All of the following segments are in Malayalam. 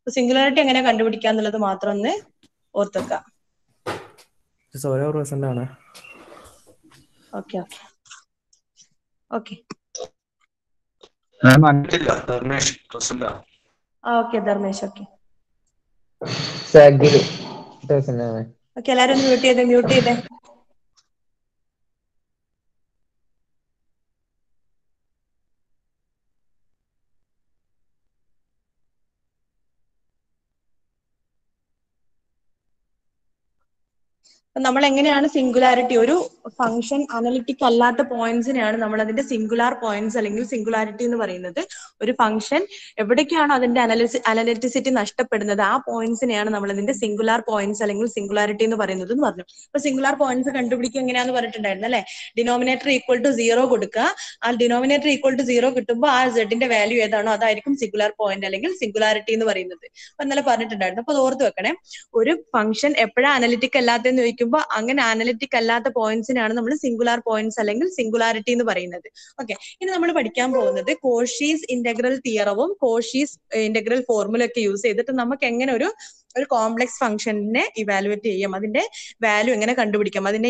സിംഗുലാരിറ്റി എങ്ങനെ കണ്ടുപിടിക്കുക എന്നുള്ളത് മാത്രം ഒന്ന് ഓർത്തെക്കാം. Okay okay okay okay Dharmesh okay okay എല്ലാരും ഒന്ന് മ്യൂട്ട് ചെയ്തേ. നമ്മൾ എങ്ങനെയാണ് സിംഗുലാരിറ്റി, ഒരു ഫംഗ്ഷൻ അനലിറ്റിക് അല്ലാത്ത പോയിന്റ്സിനെയാണ് നമ്മൾ അതിന്റെ സിംഗുലാർ പോയിന്റ്സ് അല്ലെങ്കിൽ സിംഗുലാരിറ്റി എന്ന് പറയുന്നത്. ഒരു ഫംഗ്ഷൻ എവിടേക്കാണോ അതിന്റെ അനലിറ്റിസിറ്റി നഷ്ടപ്പെടുന്നത് ആ പോയിന്റ്സിനെയാണ് നമ്മൾ അതിന്റെ സിംഗുലാർ പോയിന്റ്സ് അല്ലെങ്കിൽ സിംഗുലാരിറ്റി എന്ന് പറയുന്നത് എന്ന് പറഞ്ഞു. അപ്പൊ സിംഗുലാർ പോയിന്റ്സ് കണ്ടുപിടിക്കുക എങ്ങനെയാന്ന് പറഞ്ഞിട്ടുണ്ടായിരുന്നു അല്ലെ. ഡിനോമിനേറ്റർ ഈക്വൽ ടു 0 കൊടുക്കുക. ആ ഡിനോമിനേറ്റർ ഈക്വൽ ടു 0 കിട്ടുമ്പോൾ ആ സെഡിന്റെ വാല്യൂ ഏതാണോ അതായിരിക്കും സിംഗുലാർ പോയിന്റ് അല്ലെങ്കിൽ സിംഗുലാരിറ്റി എന്ന് പറയുന്നത്. അപ്പൊ ഇന്നലെ പറഞ്ഞിട്ടുണ്ടായിരുന്നു. അപ്പൊ അത് ഓർത്ത് വെക്കണേ. ഒരു ഫംഗ്ഷൻ എപ്പോഴാണ് അനലിറ്റിക് അല്ലാത്തതെന്ന് ചോദിക്കുമ്പോൾ അങ്ങനെ അനലിറ്റിക് അല്ലാത്ത പോയിന്റ്സിനാണ് നമ്മൾ സിംഗുലാർ പോയിന്റ്സ് അല്ലെങ്കിൽ സിംഗുലാരിറ്റി എന്ന് പറയുന്നത്. ഓക്കെ, ഇനി നമ്മൾ പഠിക്കാൻ പോകുന്നത് കോഷീസ് ഇന്റഗ്രൽ തിയറവും കോഷീസ് ഇന്റഗ്രൽ ഫോർമുല ഒക്കെ യൂസ് ചെയ്തിട്ട് നമുക്ക് എങ്ങനെ ഒരു കോംപ്ലക്സ് ഫംഗ്ഷനെ ഇവാലുവേറ്റ് ചെയ്യാം, അതിന്റെ വാല്യൂ എങ്ങനെ കണ്ടുപിടിക്കാം, അതിനെ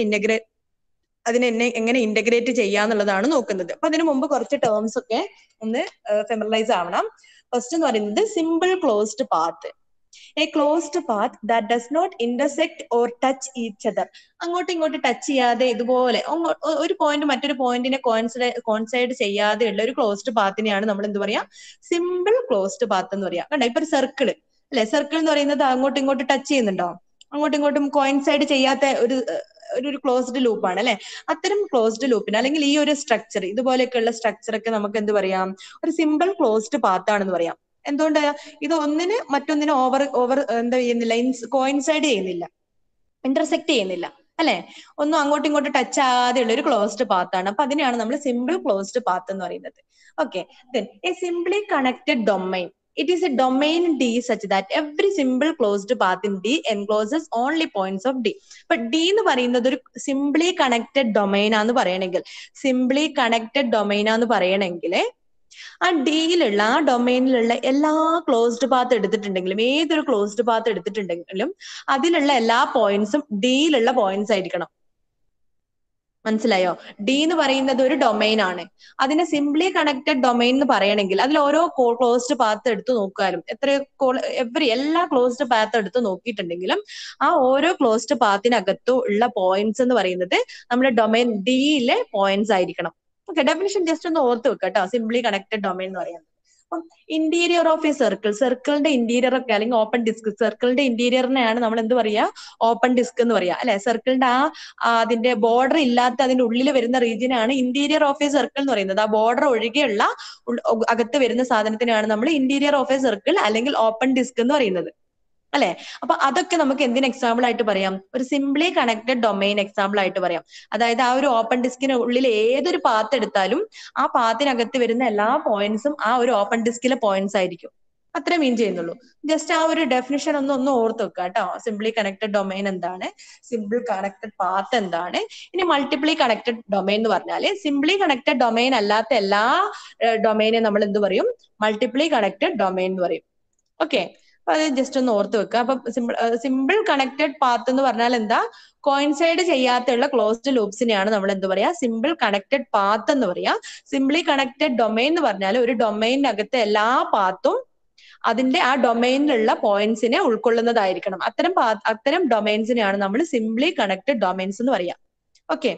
എങ്ങനെ ഇന്റഗ്രേറ്റ് ചെയ്യാന്നുള്ളതാണ് നോക്കുന്നത്. അപ്പൊ അതിനു മുമ്പ് കുറച്ച് ടേംസ് ഒക്കെ ഒന്ന് ഫെമിലറൈസ് ആവണം. ഫസ്റ്റ് എന്ന് പറയുന്നത് simple closed path. A closed path that does not intersect or touch each other. അങ്ങോട്ടും ഇങ്ങോട്ട് ടച്ച് ചെയ്യാതെ ഇതുപോലെ ഒരു പോയിന്റ് മറ്റൊരു പോയിന്റിനെ കോൺസൈഡ് ചെയ്യാതെ ഉള്ള ഒരു ക്ലോസ്ഡ് പാത്തിനെയാണ് നമ്മൾ എന്ത് പറയാ, സിമ്പിൾ ക്ലോസ്ഡ് പാത്ത് എന്ന് പറയാം. കണ്ടോ, ഇപ്പൊ ഒരു സർക്കിള് അല്ലെ, സർക്കിൾ എന്ന് പറയുന്നത് അങ്ങോട്ടും ഇങ്ങോട്ടും ടച്ച് ചെയ്യുന്നുണ്ടോ, അങ്ങോട്ടും ഇങ്ങോട്ടും കോയിൻസൈഡ് ചെയ്യാത്ത ഒരു ക്ലോസ്ഡ് ലൂപ്പാണ് അല്ലെ. അത്തരം ക്ലോസ്ഡ് ലൂപ്പിന് അല്ലെങ്കിൽ ഈ ഒരു സ്ട്രക്ചർ, ഇതുപോലെയൊക്കെയുള്ള സ്ട്രക്ചർ ഒക്കെ നമുക്ക് എന്ത് പറയാം, ഒരു സിമ്പിൾ ക്ലോസ്ഡ് പാത്ത് ആണെന്ന് പറയാം. എന്തുകൊണ്ട്, ഇത് ഒന്നിന് മറ്റൊന്നിന് എന്താ ചെയ്യുന്നില്ല, കോയിൻസൈഡ് ചെയ്യുന്നില്ല, ഇന്റർസെക്ട് ചെയ്യുന്നില്ല അല്ലെ, ഒന്നും അങ്ങോട്ടും ഇങ്ങോട്ടും ടച്ച് ആകാതെയുള്ള ഒരു ക്ലോസ്ഡ് പാത്ത് ആണ്. അപ്പൊ അതിനെയാണ് നമ്മൾ സിമ്പിൾ ക്ലോസ്ഡ് പാത്ത് എന്ന് പറയുന്നത്. Okay, then a simply connected domain. It is a domain D such that every simple closed path in D encloses only points of D. But D എന്ന് പറയുന്നത് ഒരു സിംപ്ലി കണക്റ്റഡ് ഡൊമൈൻ ആന്ന് പറയണമെങ്കിൽ, സിംപ്ലി കണക്റ്റഡ് ഡൊമൈൻ ആന്ന് പറയണമെങ്കിൽ ആ ഡിയിലുള്ള ആ ഡൊമൈനിലുള്ള എല്ലാ ക്ലോസ്ഡ് പാത്ത് എടുത്തിട്ടുണ്ടെങ്കിലും, ഏതൊരു ക്ലോസ്ഡ് പാത്ത് എടുത്തിട്ടുണ്ടെങ്കിലും അതിലുള്ള എല്ലാ പോയിന്റ്സും ഡിയിലുള്ള പോയിന്റ്സ് ആയിരിക്കണം. മനസ്സിലായോ? ഡി എന്ന് പറയുന്നത് ഒരു ഡൊമൈൻ ആണ്. അതിനെ സിംപ്ലി കണക്റ്റഡ് ഡൊമൈൻ എന്ന് പറയണമെങ്കിൽ അതിൽ ഓരോ ക്ലോസ്ഡ് പാത്ത് എടുത്ത് നോക്കാനും എല്ലാ ക്ലോസ്ഡ് പാത്ത് എടുത്ത് നോക്കിയിട്ടുണ്ടെങ്കിലും ആ ഓരോ ക്ലോസ്ഡ് പാത്തിനകത്തും ഉള്ള പോയിന്റ്സ് എന്ന് പറയുന്നത് നമ്മുടെ ഡൊമൈൻ ഡിയിലെ പോയിന്റ്സ് ആയിരിക്കണം. ഓക്കെ, ഡെഫിനിഷൻ ജസ്റ്റ് ഒന്ന് ഓർത്ത് വെക്കുക കേട്ടോ, സിംപ്ലി കണക്റ്റഡ് ഡൊമൈൻ എന്ന് പറയുന്നത്. അപ്പം ഇന്റീരിയർ ഓഫ് എ സർക്കിൾ, സർക്കിളിന്റെ ഇന്റീരിയർ ഒക്കെ അല്ലെങ്കിൽ ഓപ്പൺ ഡിസ്ക്, സർക്കിളിന്റെ ഇന്റീരിയറിനെയാണ് നമ്മൾ എന്ത് പറയാ, ഓപ്പൺ ഡിസ്ക് എന്ന് പറയാ അല്ലെ. സർക്കിളിന്റെ അതിന്റെ ബോർഡർ ഇല്ലാത്ത അതിന്റെ ഉള്ളിൽ വരുന്ന റീജിയനാണ് ഇന്റീരിയർ ഓഫ് എ സർക്കിൾ എന്ന് പറയുന്നത്. ആ ബോർഡർ ഒഴികെയുള്ള അകത്ത് വരുന്ന സാധനത്തിനാണ് നമ്മൾ ഇന്റീരിയർ ഓഫ് എ സർക്കിൾ അല്ലെങ്കിൽ ഓപ്പൺ ഡിസ്ക് എന്ന് പറയുന്നത് അല്ലെ. അപ്പൊ അതൊക്കെ നമുക്ക് എന്തിന് എക്സാമ്പിൾ ആയിട്ട് പറയാം, ഒരു സിംപ്ലി കണക്റ്റഡ് ഡൊമൈൻ എക്സാമ്പിൾ ആയിട്ട് പറയാം. അതായത് ആ ഒരു ഓപ്പൺ ഡിസ്കിന് ഉള്ളിൽ ഏതൊരു പാത്ത് എടുത്താലും ആ പാത്തിനകത്ത് വരുന്ന എല്ലാ പോയിന്റ്സും ആ ഒരു ഓപ്പൺ ഡിസ്കിലെ പോയിന്റ്സ് ആയിരിക്കും. അത്രേ മീൻ ചെയ്യുന്നുള്ളൂ. ജസ്റ്റ് ആ ഒരു ഡെഫിനിഷൻ ഒന്ന് ഓർത്ത് വെക്കുക കേട്ടോ. സിംപ്ലി കണക്റ്റഡ് ഡൊമൈൻ എന്താണ്, സിമ്പിൾ കണക്റ്റഡ് പാത്ത് എന്താണ്. ഇനി മൾട്ടിപ്ലി കണക്റ്റഡ് ഡൊമൈൻ എന്ന് പറഞ്ഞാല് സിംപ്ലി കണക്റ്റഡ് ഡൊമൈൻ അല്ലാത്ത എല്ലാ ഡൊമൈനെ നമ്മൾ എന്ത് പറയും, മൾട്ടിപ്ലി കണക്റ്റഡ് ഡൊമൈൻ എന്ന് പറയും. ഓക്കെ, അപ്പൊ അത് ജസ്റ്റ് ഒന്ന് ഓർത്ത് വെക്കുക. അപ്പൊ സിമ്പിൾ കണക്റ്റഡ് പാത്ത് എന്ന് പറഞ്ഞാൽ എന്താ, കോയിൻസൈഡ് ചെയ്യാത്തുള്ള ക്ലോസ്ഡ് ലൂപ്സിനെയാണ് നമ്മൾ എന്ത് പറയാ, സിമ്പിൾ കണക്റ്റഡ് പാത്ത് എന്ന് പറയാ. സിംപ്ലി കണക്റ്റഡ് ഡൊമൈൻ എന്ന് പറഞ്ഞാൽ ഒരു ഡൊമൈനകത്തെ എല്ലാ പാത്തും അതിന്റെ ആ ഡൊമൈനിലുള്ള പോയിന്റ്സിനെ ഉൾക്കൊള്ളുന്നതായിരിക്കണം. അത്തരം ഡൊമൈൻസിനെയാണ് നമ്മൾ സിംപ്ലി കണക്റ്റഡ് ഡൊമൈൻസ് എന്ന് പറയാ. ഓക്കെ,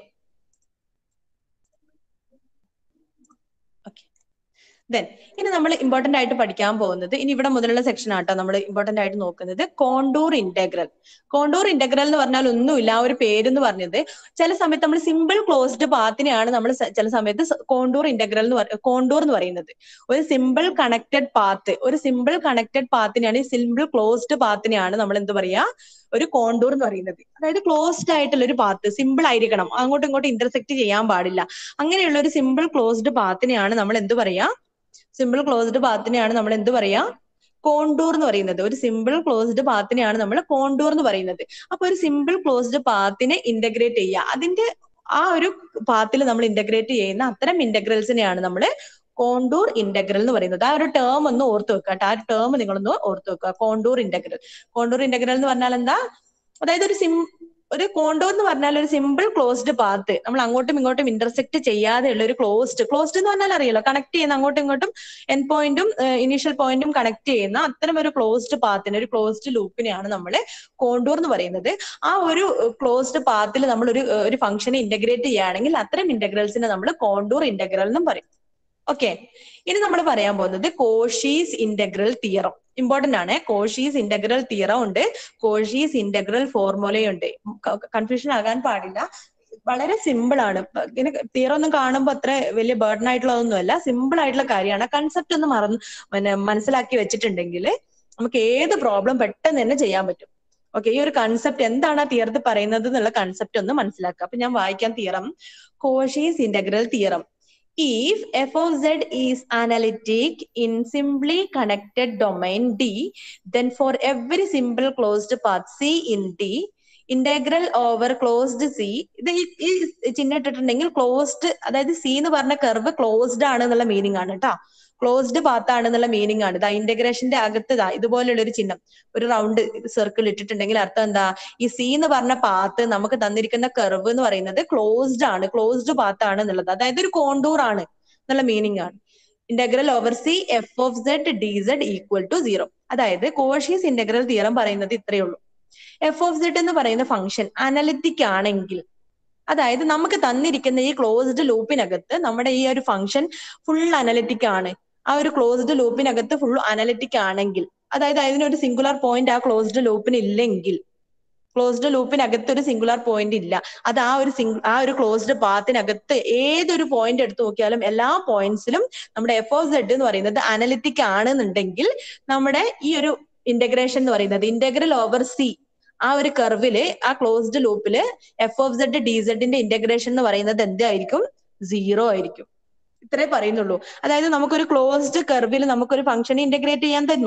ദെൻ ഇനി നമ്മൾ ഇമ്പോർട്ടന്റ് ആയിട്ട് പഠിക്കാൻ പോകുന്നത്, ഇനി ഇവിടെ മുതലുള്ള സെക്ഷൻ ആട്ടോ നമ്മൾ ഇമ്പോർട്ടന്റ് ആയിട്ട് നോക്കുന്നത്, കോണ്ടൂർ ഇന്റഗ്രൽ. കോണ്ടൂർ ഇന്റഗ്രൽ എന്ന് പറഞ്ഞാൽ ഒന്നുമില്ല, ആ ഒരു പേരെന്ന് പറഞ്ഞത് ചില സമയത്ത് നമ്മൾ സിമ്പിൾ ക്ലോസ്ഡ് പാത്തിനെയാണ് നമ്മൾ ചില സമയത്ത് കോണ്ടൂർ ഇന്റഗ്രൽ കോണ്ടൂർ എന്ന് പറയുന്നത്. ഒരു സിമ്പിൾ കണക്റ്റഡ് പാത്തിനെയാണ്, സിമ്പിൾ ക്ലോസ്ഡ് പാത്തിനെയാണ് നമ്മൾ എന്ത് പറയാ, ഒരു കോണ്ടൂർ എന്ന് പറയുന്നത്. അതായത് ക്ലോസ്ഡ് ആയിട്ടുള്ള ഒരു പാത്ത്, സിമ്പിൾ ആയിരിക്കണം, അങ്ങോട്ടും ഇങ്ങോട്ടും ഇന്റർസെക്ട് ചെയ്യാൻ പാടില്ല. അങ്ങനെയുള്ള ഒരു സിമ്പിൾ ക്ലോസ്ഡ് പാത്തിനെയാണ് നമ്മൾ എന്ത് പറയാ, സിമ്പിൾ ക്ലോസ്ഡ് പാത്തിനെയാണ് നമ്മൾ എന്ത് പറയാ, കോണ്ടൂർ എന്ന് പറയുന്നത്. ഒരു സിമ്പിൾ ക്ലോസ്ഡ് പാത്തിനെയാണ് നമ്മൾ കോണ്ടൂർ എന്ന് പറയുന്നത്. അപ്പൊ ഒരു സിമ്പിൾ ക്ലോസ്ഡ് പാത്തിനെ ഇന്റഗ്രേറ്റ് ചെയ്യുക, അതിന്റെ ആ ഒരു പാത്തിൽ നമ്മൾ ഇന്റഗ്രേറ്റ് ചെയ്യുന്ന അത്തരം ഇന്റഗ്രൽസിനെയാണ് നമ്മൾ കോണ്ടൂർ ഇന്റഗ്രൽ എന്ന് പറയുന്നത്. ആ ഒരു ടേം ഒന്ന് ഓർത്ത് വെക്കുക കേട്ടോ. ആ ഒരു ടേം നിങ്ങളൊന്ന് ഓർത്ത് വെക്കുക. Contour integral. കോണ്ടൂർ ഇന്റഗ്രൽ എന്ന് പറഞ്ഞാൽ എന്താ? അതായത് ഒരു കോണ്ടൂർ എന്ന് പറഞ്ഞാൽ ഒരു സിമ്പിൾ ക്ലോസ്ഡ് പാത്ത്, നമ്മൾ അങ്ങോട്ടും ഇങ്ങോട്ടും ഇന്റർസെക്ട് ചെയ്യാതെ ഉള്ള ഒരു ക്ലോസ്ഡ് എന്ന് പറഞ്ഞാൽ അറിയാലോ, കണക്ട് ചെയ്യുന്ന അങ്ങോട്ടും ഇങ്ങോട്ടും എൻ പോയിന്റും ഇനീഷ്യൽ പോയിന്റും കണക്ട് ചെയ്യുന്ന അത്തരം ഒരു ക്ലോസ്ഡ് പാത്തിനെ, ഒരു ക്ലോസ്ഡ് ലൂപ്പിനെയാണ് നമ്മൾ കോണ്ടൂർ എന്ന് പറയുന്നത്. ആ ഒരു ക്ലോസ്ഡ് പാത്തിൽ നമ്മൾ ഒരു ഫംഗ്ഷനെ ഇന്റഗ്രേറ്റ് ചെയ്യുകയാണെങ്കിൽ അത്തരം ഇന്റഗ്രൽസിനെ നമ്മൾ കോണ്ടൂർ ഇന്റഗ്രൽ എന്നും പറയും. ഓക്കെ, ഇനി നമ്മൾ പറയാൻ പോകുന്നത് കോഷീസ് ഇന്റഗ്രൽ തിയറം. ഇമ്പോർട്ടന്റ് ആണ്. കോഷീസ് ഇന്റഗ്രൽ തിയറം ഉണ്ട്, കോഷീസ് ഇന്റഗ്രൽ ഫോർമുലയുണ്ട്. കൺഫ്യൂഷൻ ആകാൻ പാടില്ല. വളരെ സിമ്പിൾ ആണ്. ഇങ്ങനെ തിയറം ഒന്നും കാണുമ്പോൾ അത്ര വലിയ ബേർഡൻ ആയിട്ടുള്ളതൊന്നുമല്ല, സിമ്പിൾ ആയിട്ടുള്ള കാര്യമാണ്. കൺസെപ്റ്റ് ഒന്ന് മനസ്സിലാക്കി വെച്ചിട്ടുണ്ടെങ്കിൽ നമുക്ക് ഏത് പ്രോബ്ലം പെട്ടെന്ന് തന്നെ ചെയ്യാൻ പറ്റും. ഓക്കെ, ഈ ഒരു കൺസെപ്റ്റ് എന്താണ് ആ തിയറത്തിൽ പറയുന്നത് എന്നുള്ള കൺസെപ്റ്റ് ഒന്ന് മനസ്സിലാക്കുക. അപ്പൊ ഞാൻ വായിക്കാം theorem. Cauchy's integral theorem. If f of z is analytic in simply connected domain D, then for every simple closed path C in D, integral over closed C, ഇത് ഈ ചിഹ്നം ഇട്ടിട്ടുണ്ടെങ്കിൽ ക്ലോസ്ഡ്, അതായത് സി എന്ന് പറഞ്ഞ കർവ് ക്ലോസ്ഡ് ആണ് എന്നുള്ള മീനിങ് ആണ് കേട്ടോ. ക്ലോസ്ഡ് പാത്ത് ആണ് എന്നുള്ള മീനിങ് ആണ്. ഇതാ ഇന്റഗ്രേഷന്റെ അകത്ത് ഇതുപോലുള്ള ഒരു ചിഹ്നം, ഒരു റൗണ്ട് സർക്കിൾ ഇട്ടിട്ടുണ്ടെങ്കിൽ അർത്ഥം എന്താ? ഈ സി എന്ന് പറഞ്ഞ പാത്ത് നമുക്ക് തന്നിരിക്കുന്ന കർവ് എന്ന് പറയുന്നത് ക്ലോസ്ഡ് ആണ്, ക്ലോസ്ഡ് പാത്ത് ആണ് എന്നുള്ളത്. അതായത് ഒരു കോണ്ടൂർ ആണ് എന്നുള്ള മീനിങ് ആണ്. Integral over C F of Z D Z equal to 0. അതായത് കോഷീസ് ഇന്റഗ്രൽ തിയറം പറയുന്നത് ഇത്രയേ ഉള്ളൂ. എഫ് ഓഫ് സെഡ് എന്ന് പറയുന്ന ഫംഗ്ഷൻ അനലിറ്റിക് ആണെങ്കിൽ, അതായത് നമുക്ക് തന്നിരിക്കുന്ന ഈ ക്ലോസ്ഡ് ലൂപ്പിനകത്ത് നമ്മുടെ ഈ ഒരു ഫംഗ്ഷൻ ഫുൾ അനലിറ്റിക് ആണ്, ആ ഒരു ക്ലോസ്ഡ് ലൂപ്പിനകത്ത് ഫുൾ അനലിറ്റിക് ആണെങ്കിൽ, അതായത് അതിനൊരു സിംഗുലർ പോയിന്റ് ആ ക്ലോസ്ഡ് ലൂപ്പിന് ഇല്ലെങ്കിൽ, ക്ലോസ്ഡ് ലൂപ്പിനകത്ത് ഒരു സിംഗുലർ പോയിന്റ് ഇല്ല, അത് ആ ഒരു ക്ലോസ്ഡ് പാത്തിനകത്ത് ഏതൊരു പോയിന്റ് എടുത്തു നോക്കിയാലും എല്ലാ പോയിന്റ്സിലും നമ്മുടെ എഫ് ഓഫ് സെഡ് എന്ന് പറയുന്നത് അനലിറ്റിക് ആണെന്നുണ്ടെങ്കിൽ നമ്മുടെ ഈ ഒരു ഇന്റഗ്രേഷൻ എന്ന് പറയുന്നത് ഇന്റഗ്രൽ ഓവർ സി, ആ ഒരു കർവില്, ആ ക്ലോസ്ഡ് ലൂപ്പില് എഫ് ഓഫ് സെഡ് ഡി സെഡിന്റെ ഇന്റഗ്രേഷൻ എന്ന് പറയുന്നത് എന്തായിരിക്കും? 0 ആയിരിക്കും. ഇത്രേ പറയുന്നുള്ളൂ. അതായത് നമുക്കൊരു ക്ലോസ്ഡ് കർവിൽ നമുക്കൊരു ഫംഗ്ഷനെ ഇന്റഗ്രേറ്റ് ചെയ്യാൻ തന്നു.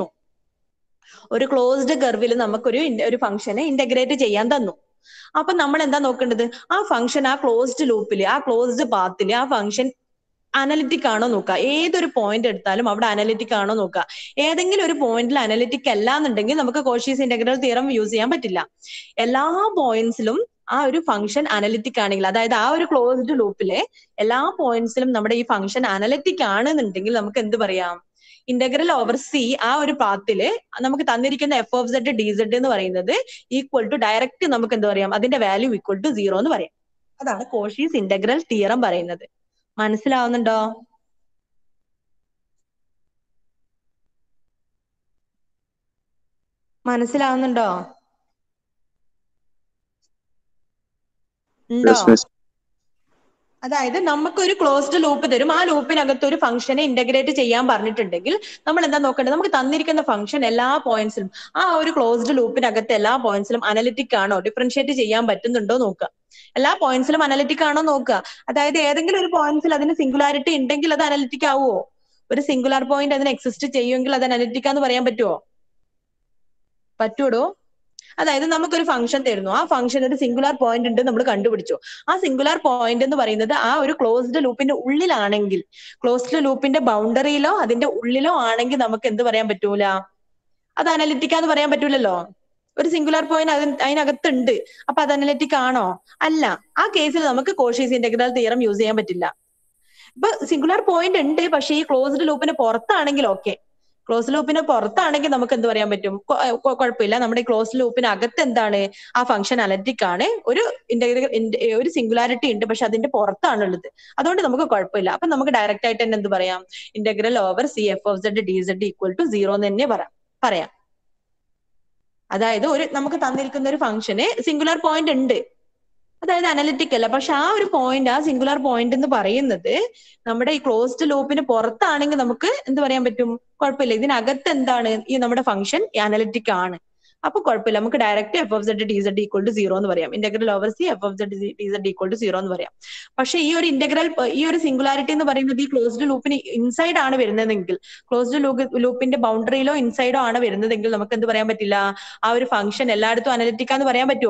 ഒരു ക്ലോസ്ഡ് കർവിൽ നമുക്കൊരു ഫംഗ്ഷനെ ഇന്റഗ്രേറ്റ് ചെയ്യാൻ തന്നു. അപ്പൊ നമ്മൾ എന്താ നോക്കേണ്ടത്? ആ ഫംഗ്ഷൻ ആ ക്ലോസ്ഡ് ലൂപ്പില്, ആ ക്ലോസ്ഡ് പാത്തില് ആ ഫംഗ്ഷൻ അനലിറ്റിക് ആണോ നോക്കുക. ഏതൊരു പോയിന്റ് എടുത്താലും അവിടെ അനലിറ്റിക് ആണോ നോക്കുക. ഏതെങ്കിലും ഒരു പോയിന്റിൽ അനലിറ്റിക് അല്ല എന്നുണ്ടെങ്കിൽ നമുക്ക് കോഷീസ് ഇന്റഗ്രൽ തിയറം യൂസ് ചെയ്യാൻ പറ്റില്ല. എല്ലാ പോയിന്റ്സിലും ആ ഒരു ഫംഗ്ഷൻ അനലിറ്റിക് ആണെങ്കിൽ, അതായത് ആ ഒരു ക്ലോസ്ഡ് ലൂപ്പിലെ എല്ലാ പോയിന്റ്സിലും നമ്മുടെ ഈ ഫംഗ്ഷൻ അനലിറ്റിക് ആണെന്നുണ്ടെങ്കിൽ നമുക്ക് എന്ത് പറയാം? ഇന്റഗ്രൽ ഓവർ സി, ആ ഒരു പാത്തില് നമുക്ക് തന്നിരിക്കുന്ന f of Z D z എന്ന് പറയുന്നത് ഈക്വൽ ടു ഡയറക്റ്റ് നമുക്ക് എന്ത് പറയാം? അതിന്റെ വാല്യൂ ഈക്വൽ ടു 0 എന്ന് പറയാം. അതാണ് കോഷീസ് ഇന്റഗ്രൽ തിയറം പറയുന്നത്. മനസ്സിലാവുന്നുണ്ടോ? മനസ്സിലാവുന്നുണ്ടോ? ഉണ്ടോ? അതായത് നമുക്കൊരു ക്ലോസ്ഡ് ലൂപ്പ് തരും, ആ ലൂപ്പിനകത്ത് ഒരു ഫംഗ്ഷനെ ഇന്റഗ്രേറ്റ് ചെയ്യാൻ പറഞ്ഞിട്ടുണ്ടെങ്കിൽ നമ്മൾ എന്താ നോക്കേണ്ടത്? നമുക്ക് തന്നിരിക്കുന്ന ഫംഗ്ഷൻ എല്ലാ പോയിന്റ്സിലും, ആ ഒരു ക്ലോസ്ഡ് ലൂപ്പിനകത്ത് എല്ലാ പോയിന്റ്സിലും അനലിറ്റിക് ആണോ, ഡിഫറൻഷിയേറ്റ് ചെയ്യാൻ പറ്റുന്നുണ്ടോ നോക്കുക. എല്ലാ പോയിന്റ്സിലും അനലിറ്റിക് ആണോ നോക്കുക. അതായത് ഏതെങ്കിലും ഒരു പോയിന്റ്സിൽ അതിന് സിംഗുലാരിറ്റി ഉണ്ടെങ്കിൽ അത് അനലിറ്റിക് ആവുമോ? ഒരു സിംഗുലാർ പോയിന്റ് അതിന് എക്സിസ്റ്റ് ചെയ്യുമെങ്കിൽ അത് അനലിറ്റിക് ആന്ന് പറയാൻ പറ്റുമോ? പറ്റൂടോ? അതായത് നമുക്കൊരു ഫംഗ്ഷൻ തരുന്നു, ആ ഫംഗ്ഷൻ ഒരു സിംഗുലാർ പോയിന്റ് ഉണ്ട് നമ്മൾ കണ്ടുപിടിച്ചു. ആ സിംഗുലാർ പോയിന്റ് എന്ന് പറയുന്നത് ആ ഒരു ക്ലോസ്ഡ് ലൂപ്പിന്റെ ഉള്ളിലാണെങ്കിൽ, ക്ലോസ്ഡ് ലൂപ്പിന്റെ ബൗണ്ടറിയിലോ അതിന്റെ ഉള്ളിലോ ആണെങ്കിൽ നമുക്ക് എന്ത് പറയാൻ പറ്റൂല? അത് അനലിറ്റിക് ആന്ന് പറയാൻ പറ്റൂലല്ലോ. ഒരു സിംഗുലാർ പോയിന്റ് അതിനകത്തുണ്ട്, അപ്പൊ അത് അനലിറ്റിക് ആണോ? അല്ല. ആ കേസിൽ നമുക്ക് കോഷീസ് ഇന്റഗ്രൽ തിയറം യൂസ് ചെയ്യാൻ പറ്റില്ല. ഇപ്പൊ സിംഗുലാർ പോയിന്റ് ഉണ്ട്, പക്ഷെ ഈ ക്ലോസ്ഡ് ലൂപ്പിന് പുറത്താണെങ്കിൽ ഓക്കെ. ക്ലോസ് ലൂപ്പിന് പുറത്താണെങ്കിൽ നമുക്ക് എന്ത് പറയാൻ പറ്റും? കുഴപ്പമില്ല. നമ്മുടെ ക്ലോസ് ലൂപ്പിന് അകത്ത് എന്താണ്? ആ ഫംഗ്ഷൻ അനലിറ്റിക് ആണ്, ഒരു സിംഗുലാരിറ്റി ഉണ്ട്, പക്ഷെ അതിന്റെ പുറത്താണുള്ളത്. അതുകൊണ്ട് നമുക്ക് കുഴപ്പമില്ല. അപ്പൊ നമുക്ക് ഡയറക്റ്റ് ആയിട്ട് തന്നെ എന്ത് പറയാം? Integral over C F of Z D Z equal to 0 എന്ന് തന്നെ പറയാം. അതായത് നമുക്ക് തന്നിരിക്കുന്ന ഒരു ഫംഗ്ഷന് സിംഗുലാർ പോയിന്റ് ഉണ്ട്, അതായത് അനലിറ്റിക് അല്ല, പക്ഷെ ആ ഒരു പോയിന്റ്, ആ സിംഗുലാർ പോയിന്റ് എന്ന് പറയുന്നത് നമ്മുടെ ഈ ക്ലോസ്ഡ് ലൂപ്പിന് പുറത്താണെങ്കിൽ നമുക്ക് എന്ത് പറയാൻ പറ്റും? കുഴപ്പമില്ല. ഇതിനകത്ത് എന്താണ്? ഈ നമ്മുടെ ഫംഗ്ഷൻ അനലിറ്റിക് ആണ്, അപ്പൊ കുഴപ്പമില്ല. നമുക്ക് direct f of Z D Z equal to 0 എന്ന് പറയാം. Integral over C F of Z D Z equal to 0 എന്ന് പറയാം. പക്ഷെ ഈ ഒരു സിംഗുലാരിറ്റി എന്ന് പറയുന്നത് ഈ ക്ലോസ്ഡ് ലൂപ്പിന് ഇൻസൈഡ് ആണ് വരുന്നതെങ്കിൽ, ക്ലോസ്ഡ് ലൂപ്പിന്റെ ബൗണ്ടറിയിലോ ഇൻസൈഡോ ആണ് വരുന്നതെങ്കിൽ നമുക്ക് എന്ത് പറയാൻ പറ്റില്ല? ആ ഒരു ഫംഗ്ഷൻ എല്ലായിടത്തും അനലിറ്റിക് ആന്ന് പറയാൻ പറ്റുമോ?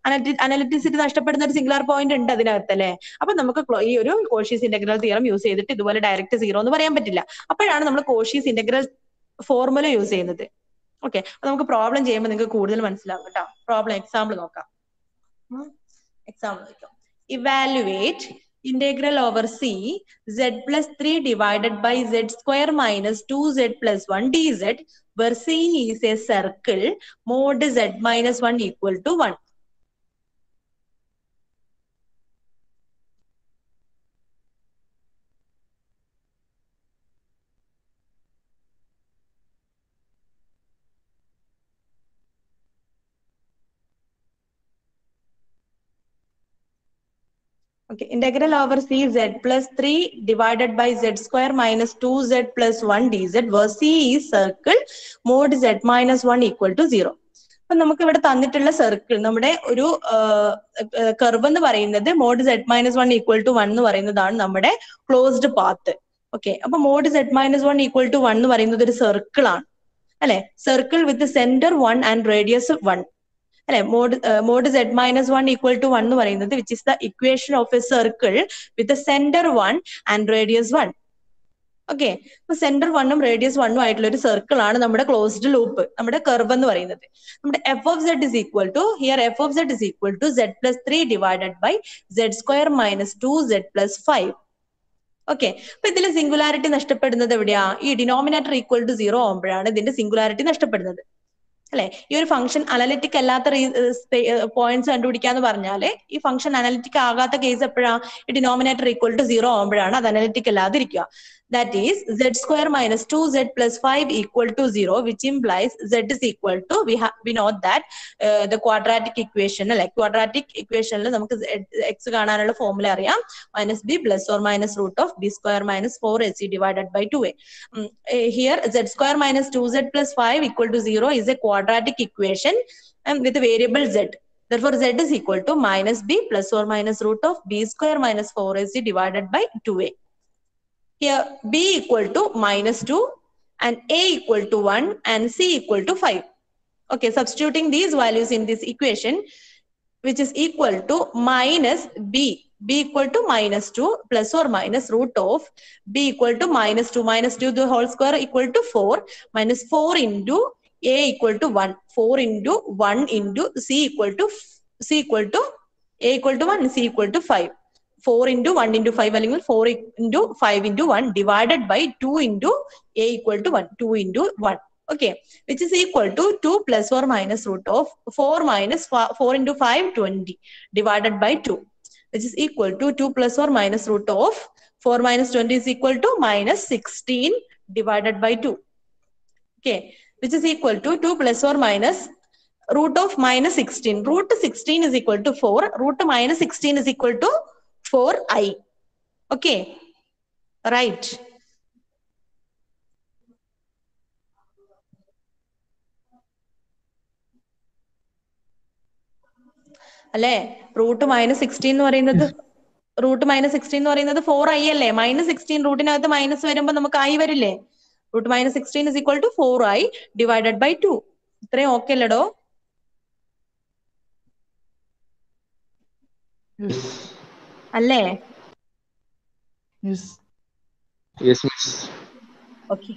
അനലിറ്റിസിറ്റി നഷ്ടപ്പെടുന്ന ഒരു സിംഗുലാർ പോയിന്റ് ഉണ്ട് അതിനകത്ത് അല്ലേ. അപ്പൊ നമുക്ക് ഈ ഒരു കോഷീസ് ഇന്റഗ്രൽ തിയറം യൂസ് ചെയ്തിട്ട് ഇതുപോലെ ഡയറക്റ്റ് സീറോ എന്ന് പറയാൻ പറ്റില്ല. അപ്പോഴാണ് നമ്മൾ കോഷീസ് ഇന്റഗ്രൽ ഫോർമുല യൂസ് ചെയ്യുന്നത്. ഓക്കെ, അപ്പൊ നമുക്ക് പ്രോബ്ലം ചെയ്യുമ്പോൾ നിങ്ങൾക്ക് കൂടുതൽ മനസ്സിലാവും കേട്ടോ. പ്രോബ്ലം എക്സാമ്പിൾ നോക്കാം. എക്സാമ്പിൾ നോക്കാം. Evaluate integral over c z plus 3 divided by z square minus 2z plus 1 dz where c is a circle mod z minus 1 equal to 1. Okay, integral over c z plus 3 divided by z square minus 2z plus 1 dz where c is circle mod z minus 1 equal to 0. അപ്പൊ നമുക്ക് ഇവിടെ തന്നിട്ടുള്ള സർക്കിൾ നമ്മുടെ ഒരു കർവ് എന്ന് പറയുന്നത് mod z minus 1 equal to 1 എന്ന് പറയുന്നതാണ് നമ്മുടെ ക്ലോസ്ഡ് പാത്ത്. ഓക്കെ, അപ്പൊ mod z minus 1 equal to 1 എന്ന് പറയുന്നത് ഒരു സർക്കിൾ ആണ് അല്ലെ. Circle with centre 1 and radius 1 അല്ലെ. Mod z minus 1 equal to 1 എന്ന് പറയുന്നത് which is the equation of a circle with centre 1 and radius 1. Okay, അപ്പൊ സെന്റർ 1ഉം റേഡിയസ് 1ഉം ആയിട്ടുള്ള ഒരു സർക്കിൾ ആണ് നമ്മുടെ ക്ലോസ്ഡ് ലൂപ്പ്, നമ്മുടെ കർവ് എന്ന് പറയുന്നത്. നമ്മുടെ f of z is equal to here f of z is equal to z plus 3 divided by z square minus 2z plus 5. Okay, അപ്പൊ ഇതിൽ സിംഗുലാരിറ്റി നഷ്ടപ്പെടുന്നത് എവിടെയാ? ഈ ഡിനോമിനേറ്റർ ഈക്വൽ ടു 0 ആകുമ്പോഴാണ് ഇതിന്റെ സിംഗുലാരിറ്റി നഷ്ടപ്പെടുന്നത് അല്ലെ. ഈ ഒരു ഫംഗ്ഷൻ അനലിറ്റിക് അല്ലാത്ത പോയിന്റ്സ് കണ്ടുപിടിക്കാന്ന് പറഞ്ഞാല് ഈ ഫംഗ്ഷൻ അനലിറ്റിക് ആകാത്ത കേസ് എപ്പോഴാ? ഈ ഡിനോമിനേറ്റർ ഈക്വൽ ടു 0 ആകുമ്പോഴാണ് അത് അനലിറ്റിക് അല്ലാതിരിക്കുക. That is z square minus 2z plus 5 equal to 0, which implies z is equal to, we know that the quadratic equation, like quadratic equation il namukku x kaananulla formula ariyam, minus b plus or minus root of b square minus 4ac divided by 2a. Here z square minus 2z plus 5 equal to 0 is a quadratic equation with a variable z. Therefore z is equal to minus b plus or minus root of b square minus 4ac divided by 2a. Here b equal to minus 2 and a equal to 1 and c equal to 5. Okay, substituting these values in this equation, which is equal to minus b equal to minus 2 plus or minus root of b equal to minus 2 the whole square equal to 4 minus 4 into a equal to 1, 4 into 1 into c equal to a equal to 1 c equal to 5. 4 into 1 into 5 അല്ലെങ്കിൽ 4 into 5 into 1 divided by 2 into a equal to 1, 2 into 1. Okay, which is equal to 2 plus or minus root of 4 minus 4 into 5, 20 divided by 2, which is equal to 2 plus or minus root of 4 minus 20 is equal to minus 16 divided by 2. Okay, which is equal to 2 plus or minus root of minus 16. Root 16 is equal to 4. Root minus 16 is equal to 4i. Okay, right. അല്ലേ, റൂട്ട് മൈനസ് 16 എന്ന് പറയുന്നത് 4i അല്ലേ. മൈനസ് 16 റൂട്ടിനകത്ത് മൈനസ് വരുമ്പോ നമുക്ക് i വരില്ലേ. Root minus 16 is equal to 4i divided by 2. ഇത്രയും ഓക്കെ അല്ലടോ? അല്ലേ? Yes, miss. Okay.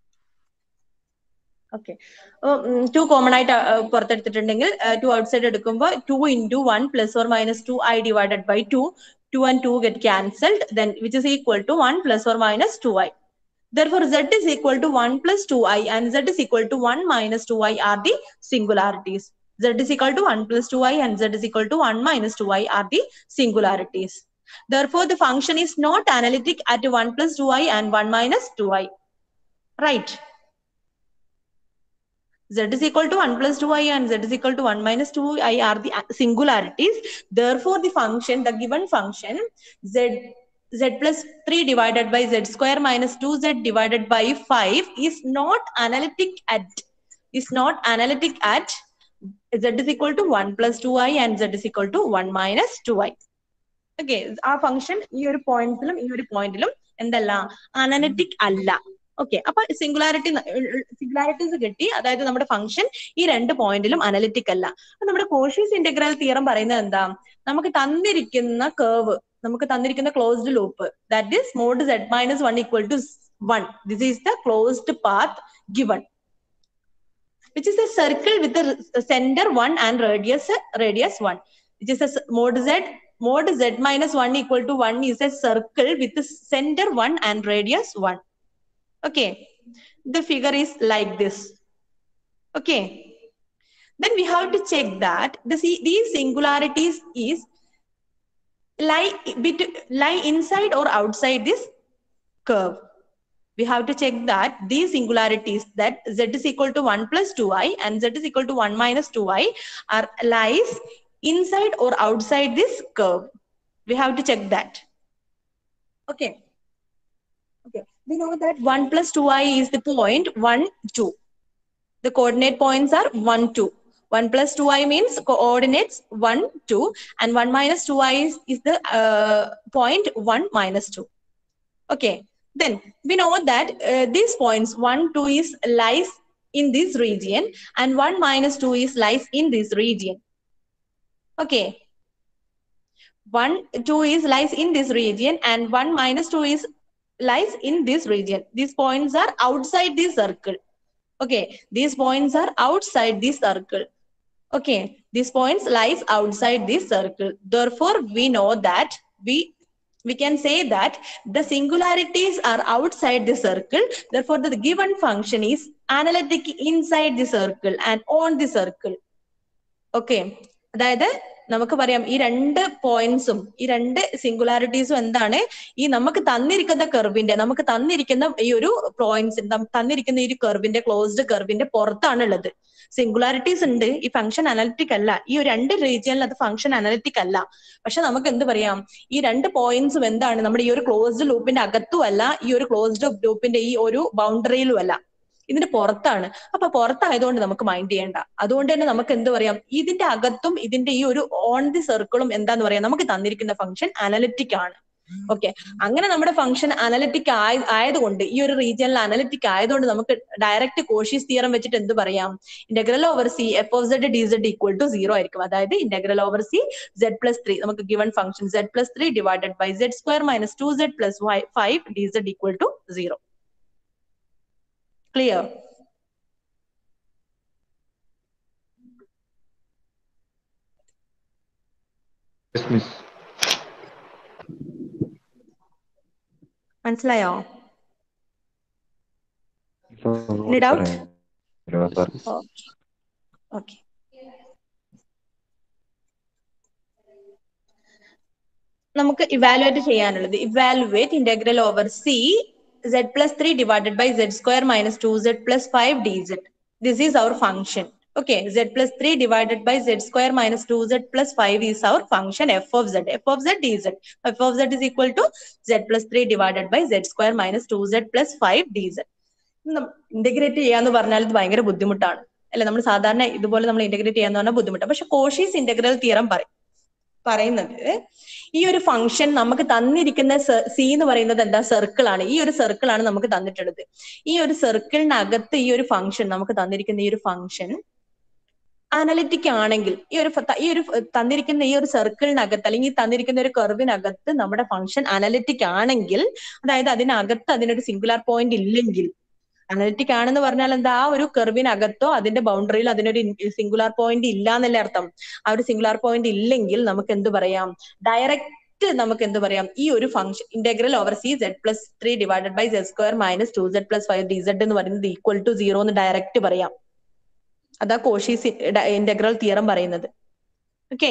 Okay. 2 common ആയിട്ട് പുറത്തെടുത്തിട്ടുണ്ടെങ്കിൽ 2 ഔട്ട്സൈഡ് എടുക്കുമ്പോൾ 2 into 1 plus or minus 2i divided by 2, 2 and 2 get cancelled, then which is equal to 1 plus or minus 2i. Therefore z is equal to 1 plus 2i and z is equal to 1 minus 2i are the singularities. Z is equal to 1 plus 2i and z is equal to 1 minus 2i are the singularities. Therefore, the function is not analytic at 1 plus 2i and 1 minus 2i. Right? Z is equal to 1 plus 2i and z is equal to 1 minus 2i are the singularities. Therefore, the function, the given function, z plus 3 divided by z square minus 2z divided by 5 is not analytic at z is equal to 1 plus 2i and z is equal to 1 minus 2i. Okay, ആ ഫംഗ്ഷൻ ഈ ഒരു പോയിന്റിലും എന്തല്ല, അനലിറ്റിക് അല്ല. ഓക്കെ, അപ്പൊ സിംഗുലാരിറ്റീസ് കിട്ടി. അതായത് നമ്മുടെ ഫംഗ്ഷൻ ഈ 2 പോയിന്റിലും അനലിറ്റിക് അല്ല. അപ്പൊ നമ്മുടെ കോഷീസ് ഇന്റഗ്രൽ തിയറം പറയുന്നത് എന്താ? നമുക്ക് തന്നിരിക്കുന്ന കർവ്, നമുക്ക് തന്നിരിക്കുന്ന closed loop, that is mod z minus 1 equal to 1. This is the closed path given, which is a circle with the center 1 and radius 1, which is a mod z minus 1 equal to 1 is a circle with the center 1 and radius 1. Okay, the figure is like this. Okay, then we have to check that these singularities is lie inside or outside this curve. We have to check that these singularities, that z is equal to 1 plus 2i and z is equal to 1 minus 2i, are lies inside or outside this curve. We have to check that. Okay. Okay. We know that 1 plus 2i is the point 1, 2. The coordinate points are 1, 2. 1 plus 2i means coordinates 1, 2, and 1 minus 2i is the point 1 minus 2. Okay. Then we know that these points 1, 2 is lies in this region and 1 minus 2 is lies in this region. Okay. 1, 2 is lies in this region and 1 minus 2 is lies in this region. These points are outside this circle. Okay. These points are outside this circle. Okay. These points lies outside this circle. Therefore, we know that we can say that the singularities are outside the circle. Therefore, the given function is analytic inside the circle and on the circle. Okay. അതായത് നമുക്ക് പറയാം ഈ 2 പോയിന്റ്സും ഈ 2 സിംഗുലാരിറ്റീസും എന്താണ്? ഈ നമുക്ക് തന്നിരിക്കുന്ന കർവിന്റെ, നമുക്ക് തന്നിരിക്കുന്ന ഈ ഒരു പോയിന്റ്സ്, തന്നിരിക്കുന്ന ഈ ഒരു കർവിന്റെ, ക്ലോസ്ഡ് കർവിന്റെ പുറത്താണ് ഉള്ളത്. സിംഗുലാരിറ്റീസ് ഉണ്ട്, ഈ ഫംഗ്ഷൻ അനലിറ്റിക് അല്ല. ഈ 2 റീജിയനിൽ അത് ഫംഗ്ഷൻ അനലിറ്റിക് അല്ല. പക്ഷെ നമുക്ക് എന്ത് പറയാം? ഈ 2 പോയിന്റ്സും എന്താണ്? നമ്മുടെ ഈ ഒരു ക്ലോസ്ഡ് ലൂപ്പിന്റെ അകത്തും അല്ല, ഈ ഒരു ക്ലോസ്ഡ് ലൂപ്പിന്റെ ഈ ഒരു ബൗണ്ടറിയിലും അല്ല, ഇതിന്റെ പുറത്താണ്. അപ്പൊ പുറത്തായതുകൊണ്ട് നമുക്ക് മൈൻഡ് ചെയ്യേണ്ട. അതുകൊണ്ട് തന്നെ നമുക്ക് എന്ത് പറയാം? ഇതിന്റെ അകത്തും ഇതിന്റെ ഈ ഒരു ഓൺ ദി സർക്കിളും എന്താന്ന് പറയാം? നമുക്ക് തന്നിരിക്കുന്ന ഫംഗ്ഷൻ അനലിറ്റിക് ആണ്. ഓക്കെ, അങ്ങനെ നമ്മുടെ ഫംഗ്ഷൻ അനലിറ്റിക് ആയതുകൊണ്ട്, ഈ ഒരു റീജിയനിൽ അനലിറ്റിക് ആയതുകൊണ്ട് നമുക്ക് ഡയറക്റ്റ് കോഷീസ് തിയറം വെച്ചിട്ട് എന്ത് പറയാം? Integral over C F of Z D Z equal to 0 ആയിരിക്കും. അതായത് integral over c z plus 3, നമുക്ക് given function z plus 3 divided by z square minus 2z plus 5 d Z equal to 0. Clear? Yes, miss. മനസ്സിലായോ? Any doubt? Okay. നമുക്ക് ഇവാലുവേറ്റ് ചെയ്യാനുള്ളത്, evaluate integral over c z plus 3 divided by z square minus 2z plus 5 dz. This is our function. Okay, z plus 3 divided by z square minus 2z plus 5 is our function f of z. F of z dz. F of z is equal to z plus 3 divided by z square minus 2z plus 5 dz. Integrate ചെയ്യാന്ന് പറഞ്ഞാൽ ഇത് ഭയങ്കര ബുദ്ധിമുട്ടാണ് അല്ലെ? നമ്മൾ സാധാരണ ഇതുപോലെ നമ്മൾ ഇന്റഗ്രേറ്റ് ചെയ്യാന്ന് പറഞ്ഞാൽ ബുദ്ധിമുട്ടാണ്. പക്ഷെ കോഷീസ് ഇന്റഗ്രൽ തിയറം പറയുന്നത് ഈ ഒരു ഫംഗ്ഷൻ നമുക്ക് തന്നിരിക്കുന്ന സി എന്ന് പറയുന്നത് എന്താ? സർക്കിൾ ആണ്. ഈ ഒരു സർക്കിൾ ആണ് നമുക്ക് തന്നിട്ടുള്ളത്. ഈ ഒരു സർക്കിളിനകത്ത് ഈ ഒരു ഫംഗ്ഷൻ, നമുക്ക് തന്നിരിക്കുന്ന ഈ ഒരു ഫംഗ്ഷൻ അനലിറ്റിക് ആണെങ്കിൽ, ഈ ഒരു തന്നിരിക്കുന്ന ഈ ഒരു സർക്കിളിനകത്ത് അല്ലെങ്കിൽ തന്നിരിക്കുന്ന ഒരു കർവിനകത്ത് നമ്മുടെ ഫംഗ്ഷൻ അനലിറ്റിക് ആണെങ്കിൽ, അതായത് അതിനകത്ത് അതിനൊരു സിംഗുലാർ പോയിന്റ് ഇല്ലെങ്കിൽ, അനലിറ്റിക് ആണെന്ന് പറഞ്ഞാൽ എന്താ? ആ ഒരു കർവിനകത്തോ അതിന്റെ ബൗണ്ടറിയിലോ അതിനൊരു സിംഗുലാർ പോയിന്റ് ഇല്ല എന്നല്ലേ അർത്ഥം. ആ ഒരു സിംഗുലാർ പോയിന്റ് ഇല്ലെങ്കിൽ നമുക്ക് എന്ത് പറയാം? ഡയറക്റ്റ് നമുക്ക് എന്ത് പറയാം? ഈ ഒരു function integral over c z plus 3 divided by z square minus 2z plus 5 dz എന്ന് പറയുന്നത് ഈക്വൽ ടു 0 എന്ന് ഡയറക്റ്റ് പറയാം. അതാ കോഷീസ് ഇന്റഗ്രൽ തിയറം പറയുന്നത്. ഓക്കെ,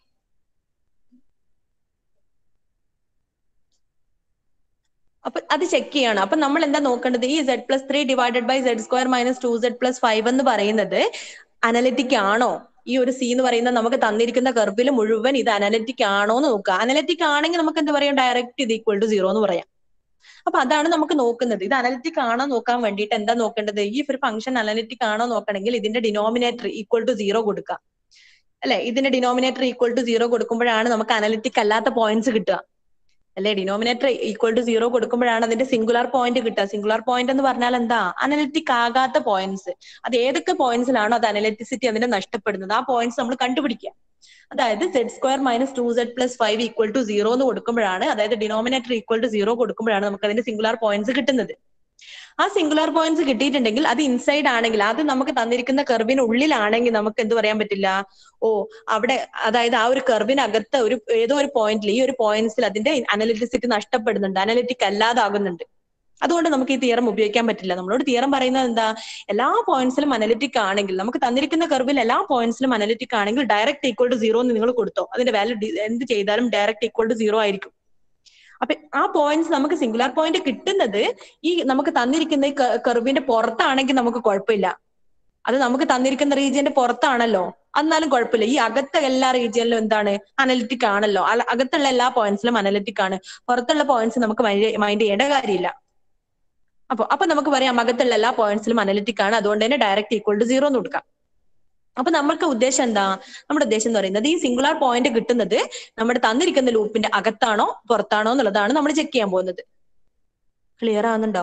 അപ്പൊ അത് ചെക്ക് ചെയ്യണം. അപ്പൊ നമ്മൾ എന്താ നോക്കേണ്ടത്? ഈ z plus 3 divided by z square minus 2z plus 5 എന്ന് പറയുന്നത് അനലിറ്റിക് ആണോ? ഈ ഒരു സി എന്ന് പറയുന്ന നമുക്ക് തന്നിരിക്കുന്ന കർവിൽ മുഴുവൻ ഇത് അനലിറ്റിക് ആണോ എന്ന് നോക്കുക. അനലിറ്റിക് ആണെങ്കിൽ നമുക്ക് എന്ത് പറയാം? ഡയറക്റ്റ് ഇത് ഈക്വൽ ടു 0 എന്ന് പറയാം. അപ്പൊ അതാണ് നമുക്ക് നോക്കുന്നത്. ഇത് അനലിറ്റിക് ആണോ നോക്കാൻ വേണ്ടിയിട്ട് എന്താ നോക്കേണ്ടത്? ഈ ഒരു ഫംഗ്ഷൻ അനലിറ്റിക് ആണോ നോക്കണമെങ്കിൽ ഇതിന്റെ ഡിനോമിനേറ്റർ ഈക്വൽ ടു 0 കൊടുക്കുക അല്ലെ? ഇതിന്റെ ഡിനോമിനേറ്റർ ഈക്വൽ ടു 0 കൊടുക്കുമ്പോഴാണ് നമുക്ക് അനലിറ്റിക് അല്ലാത്ത പോയിന്റ്സ് കിട്ടുക. അല്ലെ? ഡിനോമിനേറ്റർ ഈക്വൽ ടു 0 കൊടുക്കുമ്പോഴാണ് അതിന്റെ സിംഗുലാർ പോയിന്റ് കിട്ടുക. സിംഗുലാർ പോയിന്റ് എന്ന് പറഞ്ഞാൽ എന്താ? അനലിറ്റിക് ആകാത്ത പോയിന്റ്സ്. അത് ഏതൊക്കെ പോയിന്റ്സിലാണോ അത് അനലിറ്റിസിറ്റി അതിന്റെ നഷ്ടപ്പെടുന്നത്, ആ പോയിന്റ്സ് നമ്മൾ കണ്ടുപിടിക്കുക. അതായത് z² - 2z + 5 = 0 എന്ന് കൊടുക്കുമ്പോഴാണ്, അതായത് ഡിനോമിനേറ്റർ ഈക്വൽ ടു 0 കൊടുക്കുമ്പോഴാണ് നമുക്ക് അതിന്റെ സിംഗുലാർ പോയിന്റ്സ് കിട്ടുന്നത്. ആ സിംഗുലാർ പോയിന്റ്സ് കിട്ടിയിട്ടുണ്ടെങ്കിൽ അത് ഇൻസൈഡ് ആണെങ്കിൽ, അത് നമുക്ക് തന്നിരിക്കുന്ന കർവിന് ഉള്ളിലാണെങ്കിൽ നമുക്ക് എന്ത് പറയാൻ പറ്റില്ല? ഓ, അവിടെ അതായത് ആ ഒരു കർവിനകത്ത് ഒരു ഏതോ ഒരു പോയിന്റിൽ, ഈ ഒരു പോയിന്റ്സിൽ അതിന്റെ അനലിറ്റിസിറ്റി നഷ്ടപ്പെടുന്നുണ്ട്, അനലിറ്റിക് അല്ലാതാകുന്നുണ്ട്. അതുകൊണ്ട് നമുക്ക് ഈ തിയറം ഉപയോഗിക്കാൻ പറ്റില്ല. നമ്മളോട് തിയറം പറയുന്നത് എന്താ? എല്ലാ പോയിന്റ്സിലും അനലിറ്റിക് ആണെങ്കിൽ, നമുക്ക് തന്നിരിക്കുന്ന കർവിൽ എല്ലാ പോയിന്റ്സിലും അനലിറ്റിക് ആണെങ്കിൽ ഡയറക്റ്റ് ഈക്വൽ ടു 0 എന്ന് നിങ്ങൾ കൊടുത്തോ, അതിന്റെ വാല്യൂ എന്ത് ചെയ്താലും ഡയറക്റ്റ് ഈക്വൽ ടു 0 ആയിരിക്കും. അപ്പൊ ആ പോയിന്റ്സ് നമുക്ക് സിംഗുലാർ പോയിന്റ് കിട്ടുന്നത് ഈ നമുക്ക് തന്നിരിക്കുന്ന ഈ കർവിന്റെ പുറത്താണെങ്കിൽ നമുക്ക് കുഴപ്പമില്ല. അത് നമുക്ക് തന്നിരിക്കുന്ന റീജിയന്റെ പുറത്താണല്ലോ, എന്നാലും കുഴപ്പമില്ല. ഈ അകത്ത എല്ലാ റീജിയനിലും എന്താണ്? അനലിറ്റിക് ആണല്ലോ. അകത്തുള്ള എല്ലാ പോയിന്റ്സിലും അനലിറ്റിക് ആണ്. പുറത്തുള്ള പോയിന്റ്സ് നമുക്ക് മൈൻഡ് ചെയ്യേണ്ട കാര്യമില്ല. അപ്പൊ നമുക്ക് പറയാം അകത്തുള്ള എല്ലാ പോയിന്റ്സിലും അനലിറ്റിക് ആണ്, അതുകൊണ്ട് തന്നെ ഡയറക്റ്റ് ഈക്വൽ ടു 0 എന്ന് കൊടുക്കാം. അപ്പൊ നമ്മൾക്ക് ഉദ്ദേശം എന്താ? നമ്മുടെ ഉദ്ദേശം എന്ന് പറയുന്നത് ഈ സിംഗുലാർ പോയിന്റ് കിട്ടുന്നത് നമ്മുടെ തന്നിരിക്കുന്ന ലൂപ്പിന്റെ അകത്താണോ പുറത്താണോ എന്നുള്ളതാണ് നമ്മൾ ചെക്ക് ചെയ്യാൻ പോകുന്നത്. ക്ലിയർ ആവുന്നുണ്ടോ?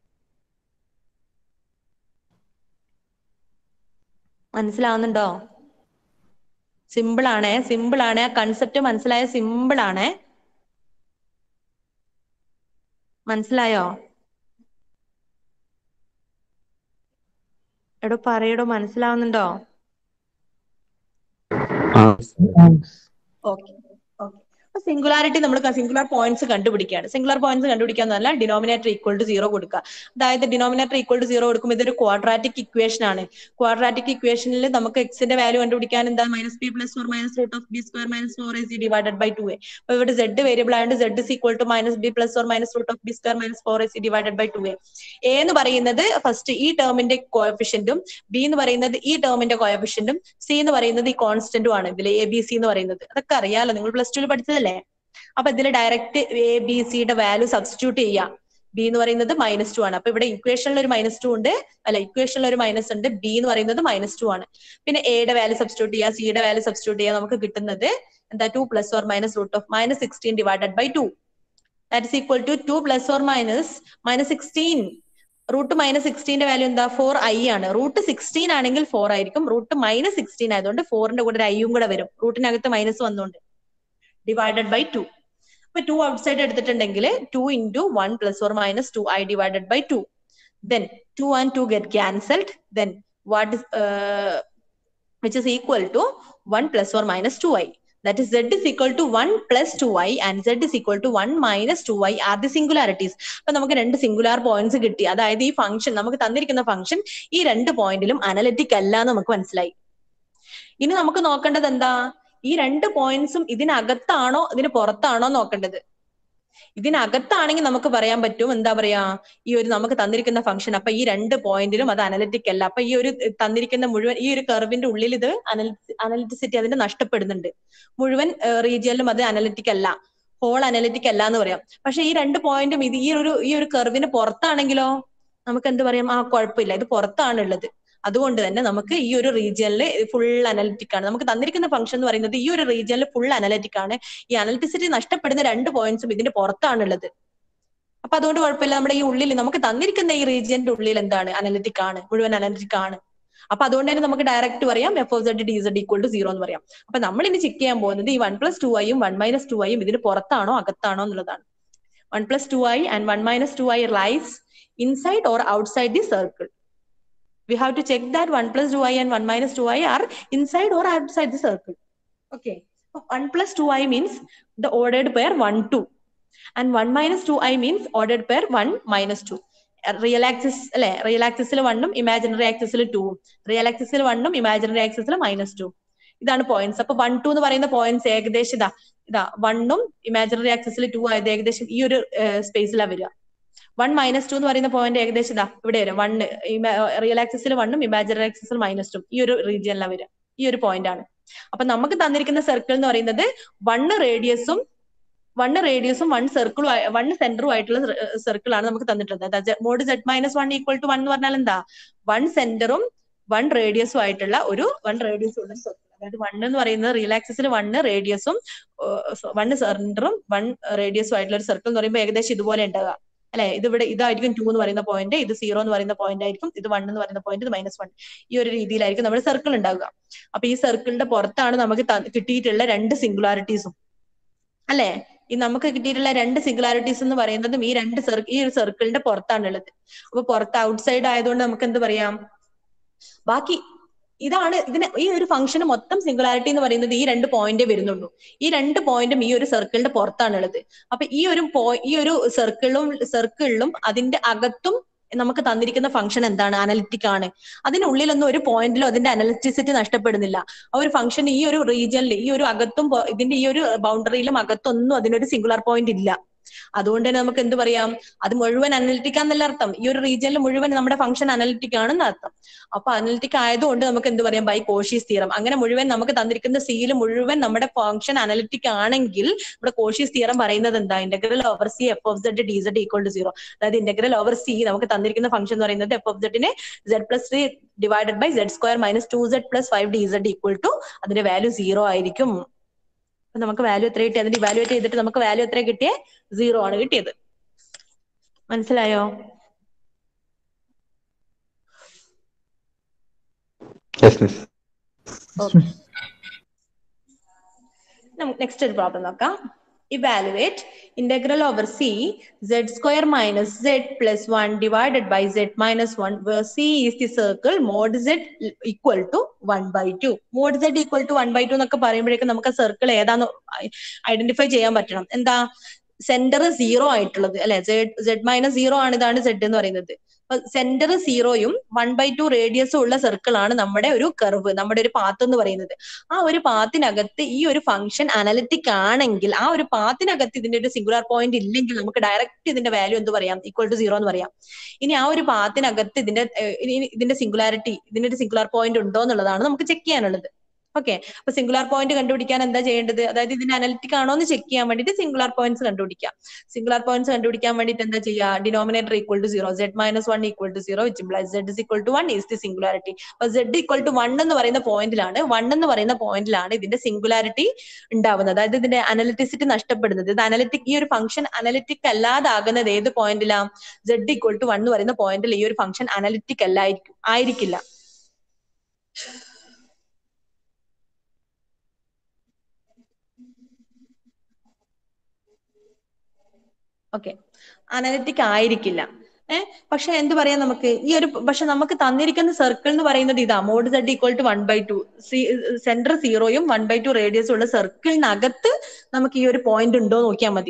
മനസ്സിലാവുന്നുണ്ടോ? സിമ്പിൾ ആണ്. കൺസെപ്റ്റ് മനസ്സിലായ? സിമ്പിൾ ആണ്. മനസ്സിലായോ? എടോ പറയടോ, മനസ്സിലാവുന്നുണ്ടോ? ഓക്കെ. സിംഗുലാരിറ്റി നമ്മൾ സിംഗുലാർ പോയിന്റ്സ് കണ്ടുപിടിക്കുകയാണ്. സിംഗുലാർ പോയിന്റ്സ് കണ്ടുപിടിക്കാന്ന് പറഞ്ഞാൽ ഡിനോമിനേറ്റർ ഈക്വൽ ടു 0 കൊടുക്കുക. അതായത് ഡിനോമിനേറ്റർ ഈക്വൽ ടു 0 കൊടുക്കുമ്പോൾ ഇതൊരു ക്വാഡ്രാറ്റിക് ഇക്വേഷൻ ആണ്. ക്വാഡ്രാറ്റിക് ഇക്വേഷനിൽ നമുക്ക് എക്സിന്റെ വാല്യൂ കണ്ടുപിടിക്കാൻ എന്താ? -b + (or -√b² - 4ac / 2a. അപ്പൊ ഇവിടെ z വേരിയബിൾ ആയതുകൊണ്ട് z is equal to -b + (or -√b² - 4ac / 2a. a എന്ന് പറയുന്നത് ഫസ്റ്റ് ഈ ടേമിന്റെ കോഎഫിഷ്യന്റും, b എന്ന് പറയുന്നത് ഈ ടേമിന്റെ കോഎഫിഷ്യന്റും, c എന്ന് പറയുന്നത് ഈ കോൺസ്റ്റന്റും ആണ്. ഇതിൽ a b c എന്ന് പറയുന്നത് അതൊക്കെ അറിയാലോ, നിങ്ങൾ പ്ലസ് ടുവിൽ പഠിച്ചതല്ലേ. അപ്പൊ ഇതിൽ ഡയറക്റ്റ് a b c യുടെ വാല്യൂ സബ്സ്റ്റിറ്റ്യൂട്ട് ചെയ്യാം. b എന്ന് പറയുന്നത് -2 ആണ്. അപ്പൊ ഇവിടെ ഇക്വേഷനിൽ ഒരു -2 ഉണ്ട്, അല്ല ഇക്വേഷനിൽ ഒരു മൈനസ് ഉണ്ട്. b എന്ന് പറയുന്നത് -2 ആണ്. പിന്നെ a യുടെ വാല്യൂ സബ്സ്റ്റിറ്റ്യൂട്ട് ചെയ്യുക, c യുടെ വാല്യൂ സബ്സ്റ്റിറ്റ്യൂട്ട് ചെയ്യുക. നമുക്ക് കിട്ടുന്നത് എന്താ? 2 + (or -√(-16) / 2. That is equal to 2 + (or -16). Root -16ന്റെ വാല്യൂ എന്താ? 4i ആണ്. റൂട്ട് 16 ആണെങ്കിൽ 4 ആയിരിക്കും. റൂട്ട് -16 ആയതുകൊണ്ട് 4ന്റെ കൂടെ ഒരു ഐയും കൂടെ വരും, റൂട്ടിനകത്ത് മൈനസ് വന്നുകൊണ്ട്. Divided by 2. അപ്പൊ 2 ഔട്ട്സൈഡ് എടുത്തിട്ടുണ്ടെങ്കിൽ 2 × 1 + (or -2i) / 2. Then 2 and 2 get cancelled. Then what is which is equal to 1 + (or -2i. That is z is equal to 1 + 2i and z is equal to 1 - 2i are the singularities. അപ്പൊ നമുക്ക് രണ്ട് സിംഗുലാർ പോയിന്റ്സ് കിട്ടി. അതായത് ഈ ഫംഗ്ഷൻ, നമുക്ക് തന്നിരിക്കുന്ന ഫംഗ്ഷൻ ഈ രണ്ട് പോയിന്റിലും അനലിറ്റിക് അല്ല എന്ന് നമുക്ക് മനസ്സിലായി. ഇനി നമുക്ക് നോക്കേണ്ടത് എന്താ? ഈ രണ്ട് പോയിന്റ്സും ഇതിനകത്താണോ ഇതിന് പുറത്താണോ നോക്കേണ്ടത്. ഇതിനകത്താണെങ്കിൽ നമുക്ക് പറയാൻ പറ്റും, എന്താ പറയാ, ഈ ഒരു നമുക്ക് തന്നിരിക്കുന്ന ഫംഗ്ഷൻ, അപ്പൊ ഈ രണ്ട് പോയിന്റിലും അത് അനലിറ്റിക് അല്ല. അപ്പൊ ഈ ഒരു തന്നിരിക്കുന്ന മുഴുവൻ ഈ ഒരു കർവിന്റെ ഉള്ളിൽ ഇത് അനലിറ്റിസിറ്റി അതിന്റെ നഷ്ടപ്പെടുന്നുണ്ട്. മുഴുവൻ റീജിയനിലും അത് അനലിറ്റിക് അല്ല, ഹോൾ അനലിറ്റിക് അല്ല എന്ന് പറയാം. പക്ഷെ ഈ രണ്ട് പോയിന്റും ഇത് ഈ ഒരു കർവിന് പുറത്താണെങ്കിലോ നമുക്ക് എന്ത് പറയാം? ആ കുഴപ്പമില്ല, ഇത് പുറത്താണുള്ളത്. അതുകൊണ്ട് തന്നെ നമുക്ക് ഈ ഒരു റീജിയനിൽ ഫുൾ അനലിറ്റിക് ആണ്. നമുക്ക് തന്നിരിക്കുന്ന ഫംഗ്ഷൻ എന്ന് പറയുന്നത് ഈ ഒരു റീജിയനിൽ ഫുൾ അനലിറ്റിക് ആണ്. ഈ അനലിറ്റിസിറ്റി നഷ്ടപ്പെടുന്ന രണ്ട് പോയിന്റ്സും ഇതിന്റെ പുറത്താണുള്ളത്. അപ്പൊ അതുകൊണ്ട് കുഴപ്പമില്ല. നമ്മുടെ ഈ ഉള്ളിൽ നമുക്ക് തന്നിരിക്കുന്ന ഈ റീജിയന്റെ ഉള്ളിൽ എന്താണ്? അനലിറ്റിക് ആണ്, മുഴുവൻ അനലിറ്റിക് ആണ്. അപ്പൊ അതുകൊണ്ട് തന്നെ നമുക്ക് ഡയറക്റ്റ് പറയാം f(z) dz = 0 എന്ന് പറയാം. അപ്പൊ നമ്മൾ ഇനി ചെക്ക് ചെയ്യാൻ പോകുന്നത് ഈ 1 + 2i ഉം 1 - 2i ഉം ഇതിന് പുറത്താണോ അകത്താണോ എന്നുള്ളതാണ്. 1 + 2i and 1 - 2i lies inside or outside the circle. We have to check that 1 + 2i and 1 - 2i are inside or outside the circle. Okay. So 1 + 2i means the ordered pair 1, 2. And 1 - 2i means ordered pair 1 - 2. Real axis അല്ലെ, റിയൽ ആക്സിസിൽ 1ഉം ഇമാജിനറി ആക്സിസിൽ 2ഉം, റിയൽ ആക്സിസിൽ 1ഉം ഇമാജിനറി ആക്സിസിൽ -2. ഇതാണ് പോയിന്റ്സ്. അപ്പൊ 1, 2 എന്ന് പറയുന്ന പോയിന്റ്സ് ഏകദേശം ഇതാ 1ഉം ഇമാജിനറി ആക്സിസിൽ 2 ആയത് ഏകദേശം ഈ ഒരു സ്പേസിലാണ് വരിക. 1 - 2 എന്ന് പറയുന്ന പോയിന്റ് ഏകദേശം ഇതാ ഇവിടെ വരും. 1 റിയൽ ആക്സിസിൽ 1ഉം ഇമാജിനറി ആക്സിസിൽ -2ഉം ഈ ഒരു റീജിയനിലാണ് വരിക. ഈ ഒരു പോയിന്റ് ആണ്. അപ്പൊ നമുക്ക് തന്നിരിക്കുന്ന സർക്കിൾ എന്ന് പറയുന്നത് 1 റേഡിയസും 1 സർക്കിളും 1 സെന്ററും ആയിട്ടുള്ള സർക്കിൾ ആണ് നമുക്ക് തന്നിട്ടുള്ളത്. മോഡ് z - 1 = 1 എന്ന് പറഞ്ഞാൽ എന്താ? 1 സെന്ററും 1 റേഡിയസും ആയിട്ടുള്ള ഒരു സർക്കിൾ. അതായത് 1 എന്ന് പറയുന്നത് റിയൽ ആക്സിസിൽ 1 റേഡിയസും 1 സെന്ററും 1 റേഡിയസും ആയിട്ടുള്ള ഒരു സർക്കിൾ എന്ന് പറയുമ്പോൾ ഏകദേശം ഇതുപോലെ ഉണ്ടാവുക അല്ലെ. ഇതിവിടെ ഇതായിരിക്കും 2 എന്ന് പറയുന്ന പോയിന്റ്, ഇത് 0 എന്ന് പറയുന്ന പോയിന്റ് ആയിരിക്കും, ഇത് 1 എന്ന് പറയുന്ന പോയിന്റ്, ഇത് -1. ഈ ഒരു രീതിയിലായിരിക്കും നമ്മുടെ സർക്കിൾ ഉണ്ടാവുക. അപ്പൊ ഈ സർക്കിളിന്റെ പുറത്താണ് നമുക്ക് കിട്ടിയിട്ടുള്ള 2 സിംഗുലാരിറ്റീസും അല്ലെ. ഈ നമുക്ക് കിട്ടിയിട്ടുള്ള 2 സിംഗുലാരിറ്റീസ് എന്ന് പറയുന്നതും ഈ ഒരു സർക്കിളിന്റെ പുറത്താണുള്ളത്. അപ്പൊ പുറത്ത് ഔട്ട്സൈഡ് ആയതുകൊണ്ട് നമുക്ക് എന്ത് പറയാം, ബാക്കി ഇതാണ് ഈ ഒരു ഫംഗ്ഷന് മൊത്തം സിംഗുലാരിറ്റി എന്ന് പറയുന്നത് ഈ 2 പോയിന്റേ വരുന്നുള്ളൂ. ഈ 2 പോയിന്റും ഈ ഒരു സർക്കിളിന്റെ പുറത്താണുള്ളത്. അപ്പൊ ഈ ഒരു സർക്കിളിലും അതിന്റെ അകത്തും നമുക്ക് തന്നിരിക്കുന്ന ഫംഗ്ഷൻ എന്താണ്, അനലിറ്റിക് ആണ്. അതിനുള്ളിലൊന്നും ഒരു പോയിന്റിലും അതിന്റെ അനലിറ്റിസിറ്റി നഷ്ടപ്പെടുന്നില്ല. ആ ഒരു ഫംഗ്ഷൻ ഈ ഒരു റീജിയനിൽ ഈ ഒരു അകത്തും ഇതിന്റെ ഈ ഒരു ബൗണ്ടറിയിലും അകത്തൊന്നും അതിനൊരു സിംഗുലാർ പോയിന്റ് ഇല്ല. അതുകൊണ്ട് തന്നെ നമുക്ക് എന്ത് പറയാം, അത് മുഴുവൻ അനലിറ്റിക് ആണെന്നല്ല അർത്ഥം, ഈ ഒരു റീജിയനിൽ മുഴുവൻ നമ്മുടെ ഫംഗ്ഷൻ അനലിറ്റിക് ആണെന്ന് അർത്ഥം. അപ്പൊ അനലിറ്റിക് ആയതുകൊണ്ട് നമുക്ക് എന്ത് പറയാം, ബൈ കോഷീസ് തിയറം. അങ്ങനെ മുഴുവൻ നമുക്ക് തന്നിരിക്കുന്ന സിയിൽ മുഴുവൻ നമ്മുടെ ഫംഗ്ഷൻ അനലിറ്റിക് ആണെങ്കിൽ ഇവിടെ കോഷീസ് തിയറം പറയുന്നത് എന്താ, integral over C F of Z D Z equal to 0. അതായത് ഇന്റഗ്രൽ ഓവർ സി നമുക്ക് തന്നിരിക്കുന്ന ഫംഗ്ഷൻ എന്ന് പറയുന്നത് എഫ് ഓഫ് സെഡിനെ z+3 divided by z² - 2z+5 dz equal to അതിന്റെ വാല്യൂ 0 ആയിരിക്കും. അപ്പൊ നമുക്ക് വാല്യൂ എത്ര കിട്ടി, അതിന്റെ ഇവാലുവേറ്റ് ചെയ്തിട്ട് നമുക്ക് വാല്യൂ എത്ര കിട്ടിയേ, 0 ആണ് കിട്ടിയത്. മനസ്സിലായോ? Yes, miss. നെക്സ്റ്റ് ഒരു പ്രോബ്ലം നോക്കാം. Evaluate integral over c z² - z+1 divided by z-1 where c is the circle mod z equal to 1/2. mod z equal to 1/2 എന്നൊക്കെ പറയുമ്പോഴേക്കും നമുക്ക് സർക്കിൾ ഏതാന്ന് ഐഡന്റിഫൈ ചെയ്യാൻ പറ്റണം. എന്താ, സെന്റർ 0 ആയിട്ടുള്ളത് അല്ലെ, z-0 ആണ്, ഇതാണ് z എന്ന് പറയുന്നത്. സെന്റർ 0യും 1/2 റേഡിയസും ഉള്ള സർക്കിൾ ആണ് നമ്മുടെ ഒരു കർവ്, നമ്മുടെ ഒരു പാത്ത് എന്ന് പറയുന്നത്. ആ ഒരു പാത്തിനകത്ത് ഈ ഒരു ഫംഗ്ഷൻ അനലിറ്റിക് ആണെങ്കിൽ ആ ഒരു പാത്തിനകത്ത് ഇതിന്റെ ഒരു സിംഗുലാർ പോയിന്റ് ഇല്ലെങ്കിൽ നമുക്ക് ഡയറക്റ്റ് ഇതിന്റെ വാല്യൂ എന്ത് പറയാം, ഈക്വൽ ടു 0 എന്ന് പറയാം. ഇനി ആ ഒരു പാത്തിനകത്ത് ഇതിന്റെ സിംഗുലാരിറ്റി, ഇതിന്റെ ഒരു സിംഗുലാർ പോയിന്റ് ഉണ്ടോ എന്നുള്ളതാണ് നമുക്ക് ചെക്ക് ചെയ്യാനുള്ളത്. ഓക്കെ, അപ്പൊ സിംഗുലാർ പോയിന്റ് കണ്ടുപിടിക്കാൻ എന്താ ചെയ്യേണ്ടത്, അതായത് ഇതിന്റെ അനലിറ്റിക് ആണോ എന്ന് ചെക്ക് ചെയ്യാൻ വേണ്ടിയിട്ട് സിംഗുലാർ പോയിന്റ്സ് കണ്ടുപിടിക്കാം. സിംഗുലാർ പോയിന്റ്സ് കണ്ടുപിടിക്കാൻ വേണ്ടിയിട്ട് എന്താ ചെയ്യുക, denominator equal to 0, z-1 equal to 0 which implies z is equal to 1 is the singularity. അപ്പൊ z ഈക്വൽ ടു 1 എന്ന് പറയുന്ന പോയിന്റിലാണ് ഇതിന്റെ സിംഗുലാരിറ്റി ഉണ്ടാവുന്നത്, അതായത് ഇതിന്റെ അനലിറ്റിസിറ്റി നഷ്ടപ്പെടുന്നത്. ഇത് അനലിറ്റിക്, ഈ ഒരു ഫംഗ്ഷൻ അനലിറ്റിക് അല്ലാതാകുന്നത് ഏത് പോയിന്റിലാ, z ഈക്വൽ ടു 1 എന്ന് പറയുന്ന പോയിന്റിൽ ഈ ഒരു ഫംഗ്ഷൻ അനലിറ്റിക് ആയിരിക്കില്ല. ഓക്കെ, അനലിറ്റിക് ആയിരിക്കില്ല. പക്ഷെ എന്ത് പറയാം, നമുക്ക് ഈ ഒരു പക്ഷെ നമുക്ക് തന്നിരിക്കുന്ന സർക്കിൾ എന്ന് പറയുന്നത് ഇതാ, mod z equal to 1/2, centre 0യും 1/2 റേഡിയസും ഉള്ള സർക്കിളിനകത്ത് നമുക്ക് ഈ ഒരു പോയിന്റ് ഉണ്ടോ നോക്കിയാൽ മതി.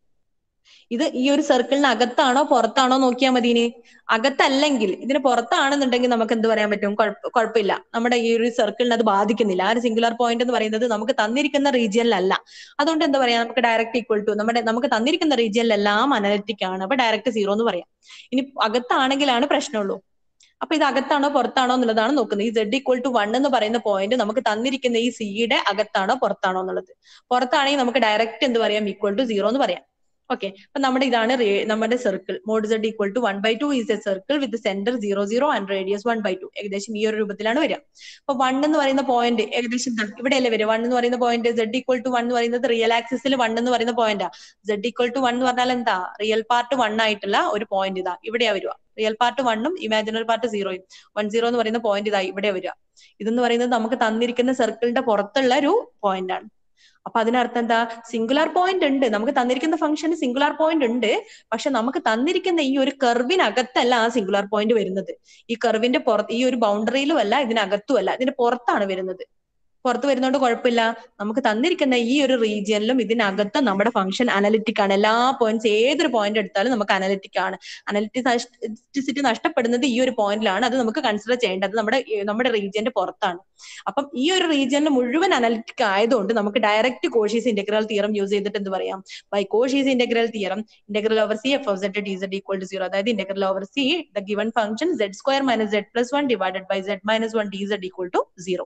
ഇത് ഈ ഒരു സർക്കിളിന് അകത്താണോ പുറത്താണോ നോക്കിയാൽ മതി. ഇനി അകത്തല്ലെങ്കിൽ, ഇതിന് പുറത്താണെന്നുണ്ടെങ്കിൽ നമുക്ക് എന്ത് പറയാൻ പറ്റും, കുഴപ്പമില്ല, നമ്മുടെ ഈ ഒരു സർക്കിളിന് അത് ബാധിക്കുന്നില്ല. ആ ഒരു സിംഗുലാർ പോയിന്റ് എന്ന് പറയുന്നത് നമുക്ക് തന്നിരിക്കുന്ന റീജിയനിലല്ല. അതുകൊണ്ട് എന്താ പറയാ, നമുക്ക് ഡയറക്റ്റ് ഈക്വൽ ടു നമുക്ക് തന്നിരിക്കുന്ന റീജിയനിലെല്ലാം അനലിറ്റിക് ആണ്, അപ്പൊ ഡയറക്റ്റ് 0 എന്ന് പറയാം. ഇനി അകത്താണെങ്കിലാണ് പ്രശ്നമുള്ളൂ. അപ്പൊ ഇത് അകത്താണോ പുറത്താണോ എന്നുള്ളതാണ് നോക്കുന്നത്. ഈ z ഈക്വൽ ടു 1 എന്ന് പറയുന്ന പോയിന്റ് നമുക്ക് തന്നിരിക്കുന്ന ഈ സിയുടെ അകത്താണോ പുറത്താണോ എന്നുള്ളത്. പുറത്താണെങ്കിൽ നമുക്ക് ഡയറക്റ്റ് എന്ത് പറയാം, ഈക്വൽ ടു 0 എന്ന് പറയാം. ഓക്കെ, അപ്പൊ ഇതാണ് നമ്മുടെ circle. Mod z equal to 1/2 is a circle with centre 0 0 and radius 1/2. ഏകദേശം ഈ ഒരു രൂപത്തിലാണ് വരിക. അപ്പൊ 1 എന്ന് പറയുന്ന പോയിന്റ് ഏകദേശം ഇവിടെയല്ലേ വരിക. 1 എന്ന് പറയുന്ന പോയിന്റ് z ഈക്വൽ ടു 1 എന്ന് പറയുന്നത് റിയൽ ആക്സിസിൽ 1 എന്ന് പറയുന്ന പോയിന്റാ. z ഈക്വൽ ടു 1 എന്ന് പറഞ്ഞാൽ എന്താ, റിയൽ പാർട്ട് 1 ആയിട്ടുള്ള ഒരു പോയിന്റ് ഇതാ ഇവിടെയാ വരിക. റിയൽ പാർട്ട് 1ഉം ഇമാജിനറി പാർട്ട് 0യും 10 എന്ന് പറയുന്ന പോയിന്റ് ഇതാ ഇവിടെ വരിക. ഇതെന്ന് പറയുന്നത് നമുക്ക് തന്നിരിക്കുന്ന സർക്കിളിന്റെ പുറത്തുള്ള ഒരു പോയിന്റ് ആണ്. അപ്പൊ അതിനർത്ഥം എന്താ, സിംഗുലാർ പോയിന്റ് ഉണ്ട്, നമുക്ക് തന്നിരിക്കുന്ന ഫംഗ്ഷന് സിംഗുലാർ പോയിന്റ് ഉണ്ട്. പക്ഷെ നമുക്ക് തന്നിരിക്കുന്ന ഈ ഒരു കർവിനകത്തല്ല ആ സിംഗുലാർ പോയിന്റ് വരുന്നത്. ഈ കർവിന്റെ പുറത്ത്, ഈ ഒരു ബൗണ്ടറിയിലും അല്ല, ഇതിനകത്തും അല്ല, ഇതിന്റെ പുറത്താണ് വരുന്നത്. പുറത്ത് വരുന്നോണ്ട് കുഴപ്പമില്ല. നമുക്ക് തന്നിരിക്കുന്ന ഈ ഒരു റീജിയനിലും ഇതിനകത്ത് നമ്മുടെ ഫംഗ്ഷൻ അനലിറ്റിക് ആണ്. എല്ലാ പോയിന്റ്സ്, ഏതൊരു പോയിന്റ് എടുത്താലും നമുക്ക് അനലിറ്റിക് ആണ്. അനലിറ്റിസിറ്റി നഷ്ടപ്പെടുന്നത് ഈ ഒരു പോയിന്റിലാണ്. അത് നമുക്ക് കൺസിഡർ ചെയ്യേണ്ടത് നമ്മുടെ റീജിയന്റെ പുറത്താണ്. അപ്പം ഈ ഒരു റീജിയനിൽ മുഴുവൻ അനലിറ്റിക് ആയതുകൊണ്ട് നമുക്ക് direct Cauchy's integral theorem use ചെയ്തിട്ട് എന്ത് പറയാം, by Cauchy's integral theorem integral over C F of Z D Z equal to 0. അതായത് ഇന്റഗ്രൽ ഓവർ സി the given function z² - z+1 divided by z-1 dz equal to 0.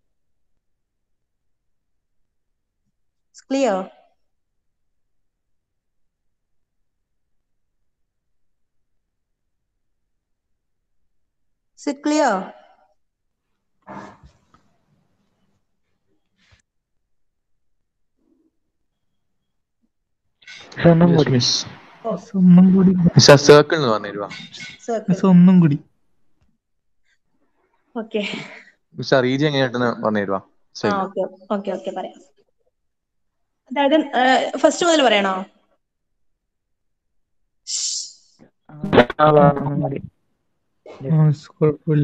Clear? Is it clear? Miss ഒന്നും കൂടി മിസ് ആ സർക്കിൾ എന്ന് പറഞ്ഞു തരുവാ സർക്കിൾ. ഒന്നും കൂടി ഓക്കെ മിസ് ആ റീജിയൻ എങ്ങനെയായിട്ടെന്ന് പറഞ്ഞു തരുവാ ആ ഓക്കെ ഓക്കെ ഓക്കെ പറയാം. അതായത് ഫസ്റ്റ് മുതൽ പറയണോ? കുഴപ്പമില്ല.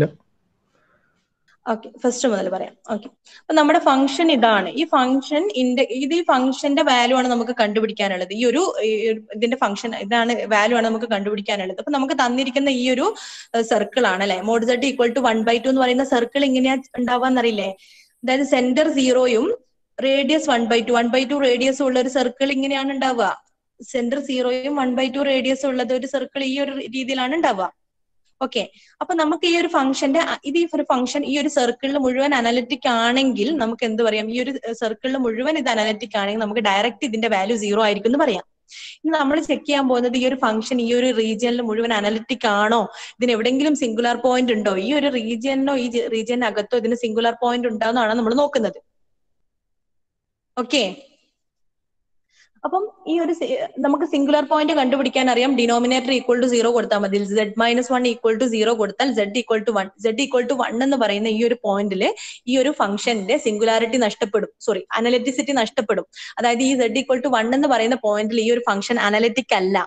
ഓക്കെ ഫസ്റ്റ് മുതൽ പറയാം. ഓക്കെ അപ്പൊ നമ്മുടെ ഫംഗ്ഷൻ ഇതാണ്. ഈ ഫംഗ്ഷൻ ഈ ഫംഗ്ഷന്റെ വാല്യൂ ആണ് നമുക്ക് കണ്ടുപിടിക്കാനുള്ളത്. ഇതിന്റെ ഫംഗ്ഷൻ ഇതാണ് വാല്യൂ ആണ് നമുക്ക് കണ്ടുപിടിക്കാനുള്ളത്. അപ്പൊ നമുക്ക് തന്നിരിക്കുന്ന ഈ ഒരു സർക്കിൾ ആണ് അല്ലെ, മോഡ് z ഈക്വൽ ടു 1/2 എന്ന് പറയുന്ന സർക്കിൾ എങ്ങനെയാ ഉണ്ടാവാന്നറിയില്ലേ? അതായത് സെന്റർ 0യും റേഡിയസ് 1/2 റേഡിയസ് ഉള്ള ഒരു സർക്കിൾ ഇങ്ങനെയാണ് ഉണ്ടാവുക. സെന്റർ 0യും 1/2 റേഡിയസ് ഉള്ളത് ഒരു സർക്കിൾ ഈ ഒരു രീതിയിലാണ് ഉണ്ടാവുക. ഓക്കെ അപ്പൊ നമുക്ക് ഈ ഒരു ഫംഗ്ഷന്റെ ഈ ഒരു ഫംഗ്ഷൻ ഈ ഒരു സർക്കിളിൽ മുഴുവൻ അനലിറ്റിക് ആണെങ്കിൽ നമുക്ക് എന്ത് പറയാം? ഈ ഒരു സർക്കിളിൽ മുഴുവൻ ഇത് അനലിറ്റിക് ആണെങ്കിൽ നമുക്ക് ഡയറക്റ്റ് ഇതിന്റെ വാല്യൂ 0 ആയിരിക്കും എന്ന് പറയാം. ഇനി നമ്മൾ ചെക്ക് ചെയ്യാൻ പോകുന്നത് ഈ ഒരു ഫംഗ്ഷൻ ഈ ഒരു റീജിയനിൽ മുഴുവൻ അനലിറ്റിക് ആണോ, ഇതിന് എവിടെയെങ്കിലും സിംഗുലാർ പോയിന്റ് ഉണ്ടോ, ഈ ഒരു റീജിയനോ ഈ റീജിയനകത്തോ ഇതിന് സിംഗുലാർ പോയിന്റ് ഉണ്ടോന്നാണ് നമ്മൾ നോക്കുന്നത്. ഓക്കെ അപ്പം ഈ ഒരു നമുക്ക് സിംഗുലാർ പോയിന്റ് കണ്ടുപിടിക്കാൻ അറിയാം. ഡിനോമിനേറ്റർ ഈക്വൽ ടു 0 കൊടുത്താൽ മതി. z-1 ഈക്വൽ ടു 0 കൊടുത്താൽ z equal to 1. z equal to 1 എന്ന് പറയുന്ന ഈ ഒരു പോയിന്റില് ഈ ഒരു ഫംഗ്ഷന്റെ സിംഗുലാരിറ്റി നഷ്ടപ്പെടും, സോറി അനലിറ്റിസിറ്റി നഷ്ടപ്പെടും. അതായത് ഈ z ഈക്വൽ ടു 1 എന്ന് പറയുന്ന പോയിന്റിൽ ഈ ഒരു ഫംഗ്ഷൻ അനലിറ്റിക് അല്ല.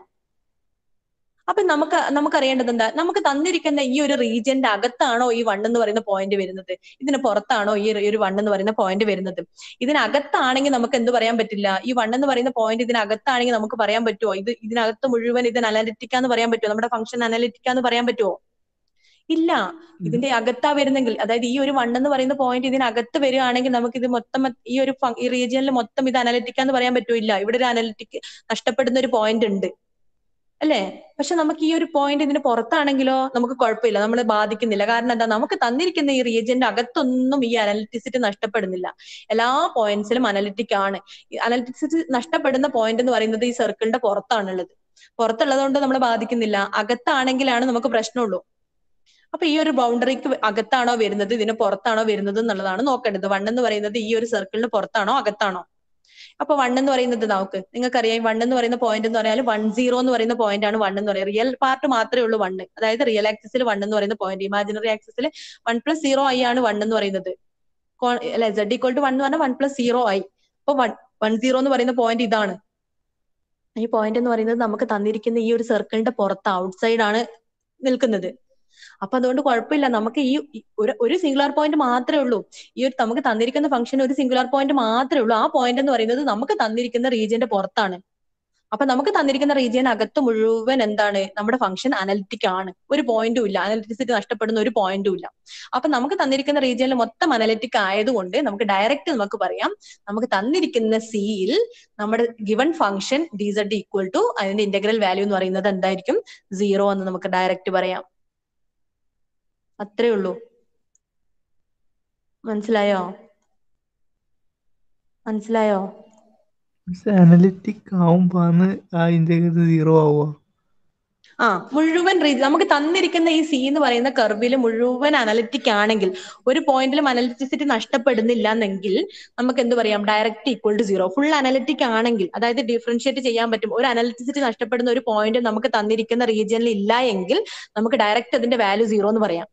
അപ്പൊ നമുക്ക് അറിയേണ്ടത് എന്താ? നമുക്ക് തന്നിരിക്കുന്ന ഈ ഒരു റീജിയന്റെ അകത്താണോ ഈ 1 എന്ന് പറയുന്ന പോയിന്റ് വരുന്നത്, ഇതിന് പുറത്താണോ ഈ ഒരു 1 എന്ന് പറയുന്ന പോയിന്റ് വരുന്നത്? ഇതിനകത്താണെങ്കിൽ നമുക്ക് എന്ത് പറയാൻ പറ്റില്ല. ഈ 1 എന്ന് പറയുന്ന പോയിന്റ് ഇതിനകത്താണെങ്കിൽ നമുക്ക് പറയാൻ പറ്റുമോ ഇതിനകത്ത് മുഴുവൻ ഇതിന് അനലിറ്റിക്കാന്ന് പറയാൻ പറ്റുമോ? നമ്മുടെ ഫംഗ്ഷൻ അനലിറ്റിക്കാന്ന് പറയാൻ പറ്റുമോ? ഇല്ല. ഇതിന്റെ അകത്താ വരുന്നെങ്കിൽ, അതായത് ഈ ഒരു 1 എന്ന് പറയുന്ന പോയിന്റ് ഇതിനകത്ത് വരികയാണെങ്കിൽ നമുക്ക് ഇത് മൊത്തം ഈ റീജിയനിൽ മൊത്തം ഇത് അനലിറ്റിക്കാന്ന് പറയാൻ പറ്റൂല. ഇവിടെ ഒരു അനലിറ്റിക് നഷ്ടപ്പെടുന്ന ഒരു പോയിന്റ് ഉണ്ട് അല്ലേ? പക്ഷെ നമുക്ക് ഈ ഒരു പോയിന്റ് ഇതിന് പുറത്താണെങ്കിലോ നമുക്ക് കുഴപ്പമില്ല, നമ്മളെ ബാധിക്കുന്നില്ല. കാരണം എന്താ? നമുക്ക് തന്നിരിക്കുന്ന ഈ റീജിയന്റെ അകത്തൊന്നും ഈ അനലിറ്റിസിറ്റി നഷ്ടപ്പെടുന്നില്ല. എല്ലാ പോയിന്റ്സിലും അനലിറ്റിക് ആണ്. അനലിറ്റിസിറ്റി നഷ്ടപ്പെടുന്ന പോയിന്റ് എന്ന് പറയുന്നത് ഈ സർക്കിളിന്റെ പുറത്താണുള്ളത്. പുറത്തുള്ളത് കൊണ്ട് നമ്മളെ ബാധിക്കുന്നില്ല. അകത്താണെങ്കിലാണ് നമുക്ക് പ്രശ്നമുള്ളൂ. അപ്പൊ ഈ ഒരു ബൗണ്ടറിക്ക് അകത്താണോ വരുന്നത്, ഇതിന് പുറത്താണോ വരുന്നത് എന്നുള്ളതാണ് നോക്കേണ്ടത്. 1 എന്ന് പറയുന്നത് ഈ ഒരു സർക്കിളിന് പുറത്താണോ അകത്താണോ? അപ്പൊ 1 എന്ന് പറയുന്നത് നിങ്ങൾക്കറിയാം 1 എന്ന് പറയുന്ന പോയിന്റ് എന്ന് പറഞ്ഞാൽ 10 എന്ന് പറയുന്ന പോയിന്റ് ആണ് 1 എന്ന് പറയുന്നത്. റിയൽ പാർട്ട് മാത്രമേ ഉള്ളൂ 1. അതായത് റിയൽ ആക്സിസിൽ 1 എന്ന് പറയുന്ന പോയിന്റ്, ഇമാജിനറി ആക്സിസിൽ 1 + 0 i ആണ് 1 എന്ന് പറയുന്നത്. അല്ലെ, z ഈക്വൽ ടു 1 എന്ന് പറഞ്ഞാൽ 1 + 0 i. അപ്പൊ 10 എന്ന് പറയുന്ന പോയിന്റ് ഇതാണ്. ഈ പോയിന്റ് എന്ന് പറയുന്നത് നമുക്ക് തന്നിരിക്കുന്ന ഈ ഒരു സർക്കിളിന്റെ പുറത്ത് ഔട്ട്സൈഡ് ആണ് നിൽക്കുന്നത്. അപ്പൊ അതുകൊണ്ട് കുഴപ്പമില്ല. നമുക്ക് ഈ ഒരു സിംഗുലാർ പോയിന്റ് മാത്രമേ ഉള്ളൂ. ഈ ഒരു നമുക്ക് തന്നിരിക്കുന്ന ഫംഗ്ഷൻ ഒരു സിംഗുലാർ പോയിന്റ് മാത്രമേ ഉള്ളൂ. ആ പോയിന്റ് എന്ന് പറയുന്നത് നമുക്ക് തന്നിരിക്കുന്ന റീജിയന്റെ പുറത്താണ്. അപ്പൊ നമുക്ക് തന്നിരിക്കുന്ന റീജിയൻ അകത്ത് മുഴുവൻ എന്താണ്? നമ്മുടെ ഫംഗ്ഷൻ അനലിറ്റിക് ആണ്. ഒരു പോയിന്റും ഇല്ല, അനലിറ്റിസിറ്റി നഷ്ടപ്പെടുന്ന ഒരു പോയിന്റും ഇല്ല. അപ്പൊ നമുക്ക് തന്നിരിക്കുന്ന റീജിയനിൽ മൊത്തം അനലിറ്റിക് ആയതുകൊണ്ട് നമുക്ക് ഡയറക്റ്റ് നമുക്ക് പറയാം, നമുക്ക് തന്നിരിക്കുന്ന സിയിൽ നമ്മുടെ given function dz equal to അതിന്റെ ഇന്റഗ്രൽ വാല്യൂ എന്ന് പറയുന്നത് എന്തായിരിക്കും? 0 എന്ന് നമുക്ക് ഡയറക്റ്റ് പറയാം. അത്രേ ഉള്ളൂ. മനസ്സിലായോ? അനലിറ്റിക് ആവുമ്പോന്ന് ആ ഇന്റഗ്രൽ 0 ആവുക. മുഴുവൻ നമുക്ക് തന്നിരിക്കുന്ന ഈ സി എന്ന് പറയുന്ന കർവിൽ മുഴുവൻ അനലിറ്റിക് ആണെങ്കിൽ, ഒരു പോയിന്റിലും അനലിറ്റിസിറ്റി നഷ്ടപ്പെടുന്നില്ല എന്നെങ്കിൽ നമുക്ക് എന്ത് പറയാം? Direct equal to 0. Full analytic ആണെങ്കിൽ, അതായത് ഡിഫറൻഷിയേറ്റ് ചെയ്യാൻ പറ്റും, ഒരു അനലിറ്റിസിറ്റി നഷ്ടപ്പെടുന്ന ഒരു പോയിന്റ് നമുക്ക് തന്നിരിക്കുന്ന റീജിയനിൽ ഇല്ല എങ്കിൽ നമുക്ക് ഡയറക്റ്റ് അതിന്റെ വാല്യൂ 0 എന്ന് പറയാം.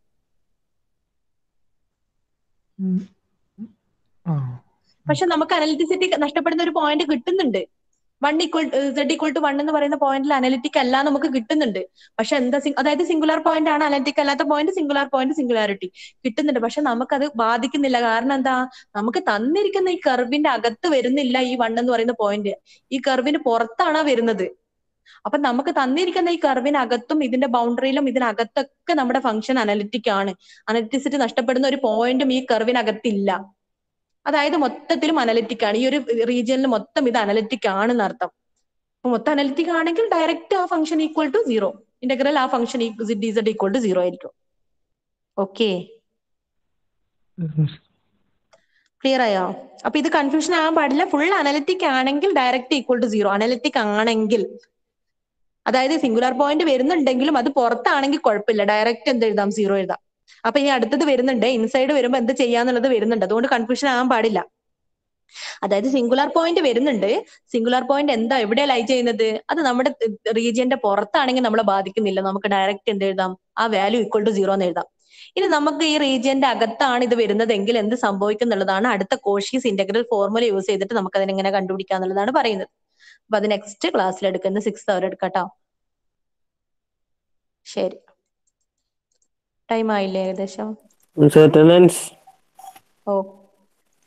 പക്ഷെ നമുക്ക് അനലിറ്റിസിറ്റി നഷ്ടപ്പെടുന്ന ഒരു പോയിന്റ് കിട്ടുന്നുണ്ട്. z ഈക്വൽ ടു 1 എന്ന് പറയുന്ന പോയിന്റിൽ അനലിറ്റിക് അല്ല നമുക്ക് കിട്ടുന്നുണ്ട്. പക്ഷെ എന്താ, അതായത് സിംഗുലാർ പോയിന്റ് ആണ്, അനലിറ്റിക് അല്ലാത്ത പോയിന്റ് സിംഗുലാർ പോയിന്റ്, സിംഗുലാരിറ്റി കിട്ടുന്നുണ്ട്. പക്ഷെ നമുക്കത് ബാധിക്കുന്നില്ല. കാരണം എന്താ? നമുക്ക് തന്നിരിക്കുന്ന ഈ കർവിന്റെ അകത്ത് വരുന്നില്ല ഈ 1 എന്ന് പറയുന്ന പോയിന്റ്. ഈ കർവിന് പുറത്താണ് വരുന്നത്. അപ്പൊ നമുക്ക് തന്നിരിക്കുന്ന ഈ കർവിനകത്തും ഇതിന്റെ ബൗണ്ടറിയിലും ഇതിനകത്തൊക്കെ നമ്മുടെ ഫംഗ്ഷൻ അനലിറ്റിക് ആണ്. അനലിറ്റിസിറ്റി നഷ്ടപ്പെടുന്ന ഒരു പോയിന്റും ഈ കർവിനകത്തില്ല. അതായത് മൊത്തത്തിലും അനലിറ്റിക് ആണ്. ഈ ഒരു റീജിയനിൽ മൊത്തം ഇത് അനലിറ്റിക് ആണെന്ന് അർത്ഥം. അപ്പൊ മൊത്തം അനലിറ്റിക് ആണെങ്കിൽ ഡയറക്റ്റ് ആ ഫംഗ്ഷൻ ഈക്വൽ ടു 0, ഇന്റഗ്രൽ ആ ഫംഗ്ഷൻ dz ഈക്വൽ ടു 0 ആയിരിക്കും. ഓക്കെ, ക്ലിയർ ആയോ? അപ്പൊ ഇത് കൺഫ്യൂഷൻ ആകാൻ പാടില്ല. ഫുൾ അനലിറ്റിക് ആണെങ്കിൽ ഡയറക്റ്റ് ഈക്വൽ ടു 0. അനലിറ്റിക് ആണെങ്കിൽ, അതായത് സിംഗുലാർ പോയിന്റ് വരുന്നുണ്ടെങ്കിലും അത് പുറത്താണെങ്കിൽ കുഴപ്പമില്ല, ഡയറക്റ്റ് എന്ത് എഴുതാം? 0 എഴുതാം. അപ്പൊ ഇനി അടുത്തത് വരുന്നുണ്ട്, ഇൻസൈഡ് വരുമ്പോ എന്ത് ചെയ്യാന്നുള്ളത് വരുന്നുണ്ട്. അതുകൊണ്ട് കൺഫ്യൂഷൻ ആകാൻ പാടില്ല. അതായത് സിംഗുലാർ പോയിന്റ് വരുന്നുണ്ട്. സിംഗുലാർ പോയിന്റ് എന്താ എവിടെയാ ലൈ ചെയ്യുന്നത്? അത് നമ്മുടെ റീജിയന്റെ പുറത്താണെങ്കിൽ നമ്മളെ ബാധിക്കുന്നില്ല. നമുക്ക് ഡയറക്റ്റ് എന്ത് എഴുതാം? ആ വാല്യൂ ഈക്വൽ ടു 0 എന്ന് എഴുതാം. ഇനി നമുക്ക് ഈ റീജിയന്റെ അകത്താണ് ഇത് വരുന്നതെങ്കിൽ എന്ത് സംഭവിക്കും എന്നുള്ളതാണ് അടുത്ത കോഷീസ് ഇന്റഗ്രൽ ഫോർമുല യൂസ് ചെയ്തിട്ട് നമുക്ക് അതിനെങ്ങനെ കണ്ടുപിടിക്കാം എന്നുള്ളതാണ് പറയുന്നത്. അപ്പൊ അത് നെക്സ്റ്റ് ക്ലാസ്സിൽ എടുക്കുന്ന 6th അവർ എടുക്കാട്ടോ. ശരി, ടൈം ആയില്ലേ ഏകദേശം? അറ്റൻഡൻസ് ഓ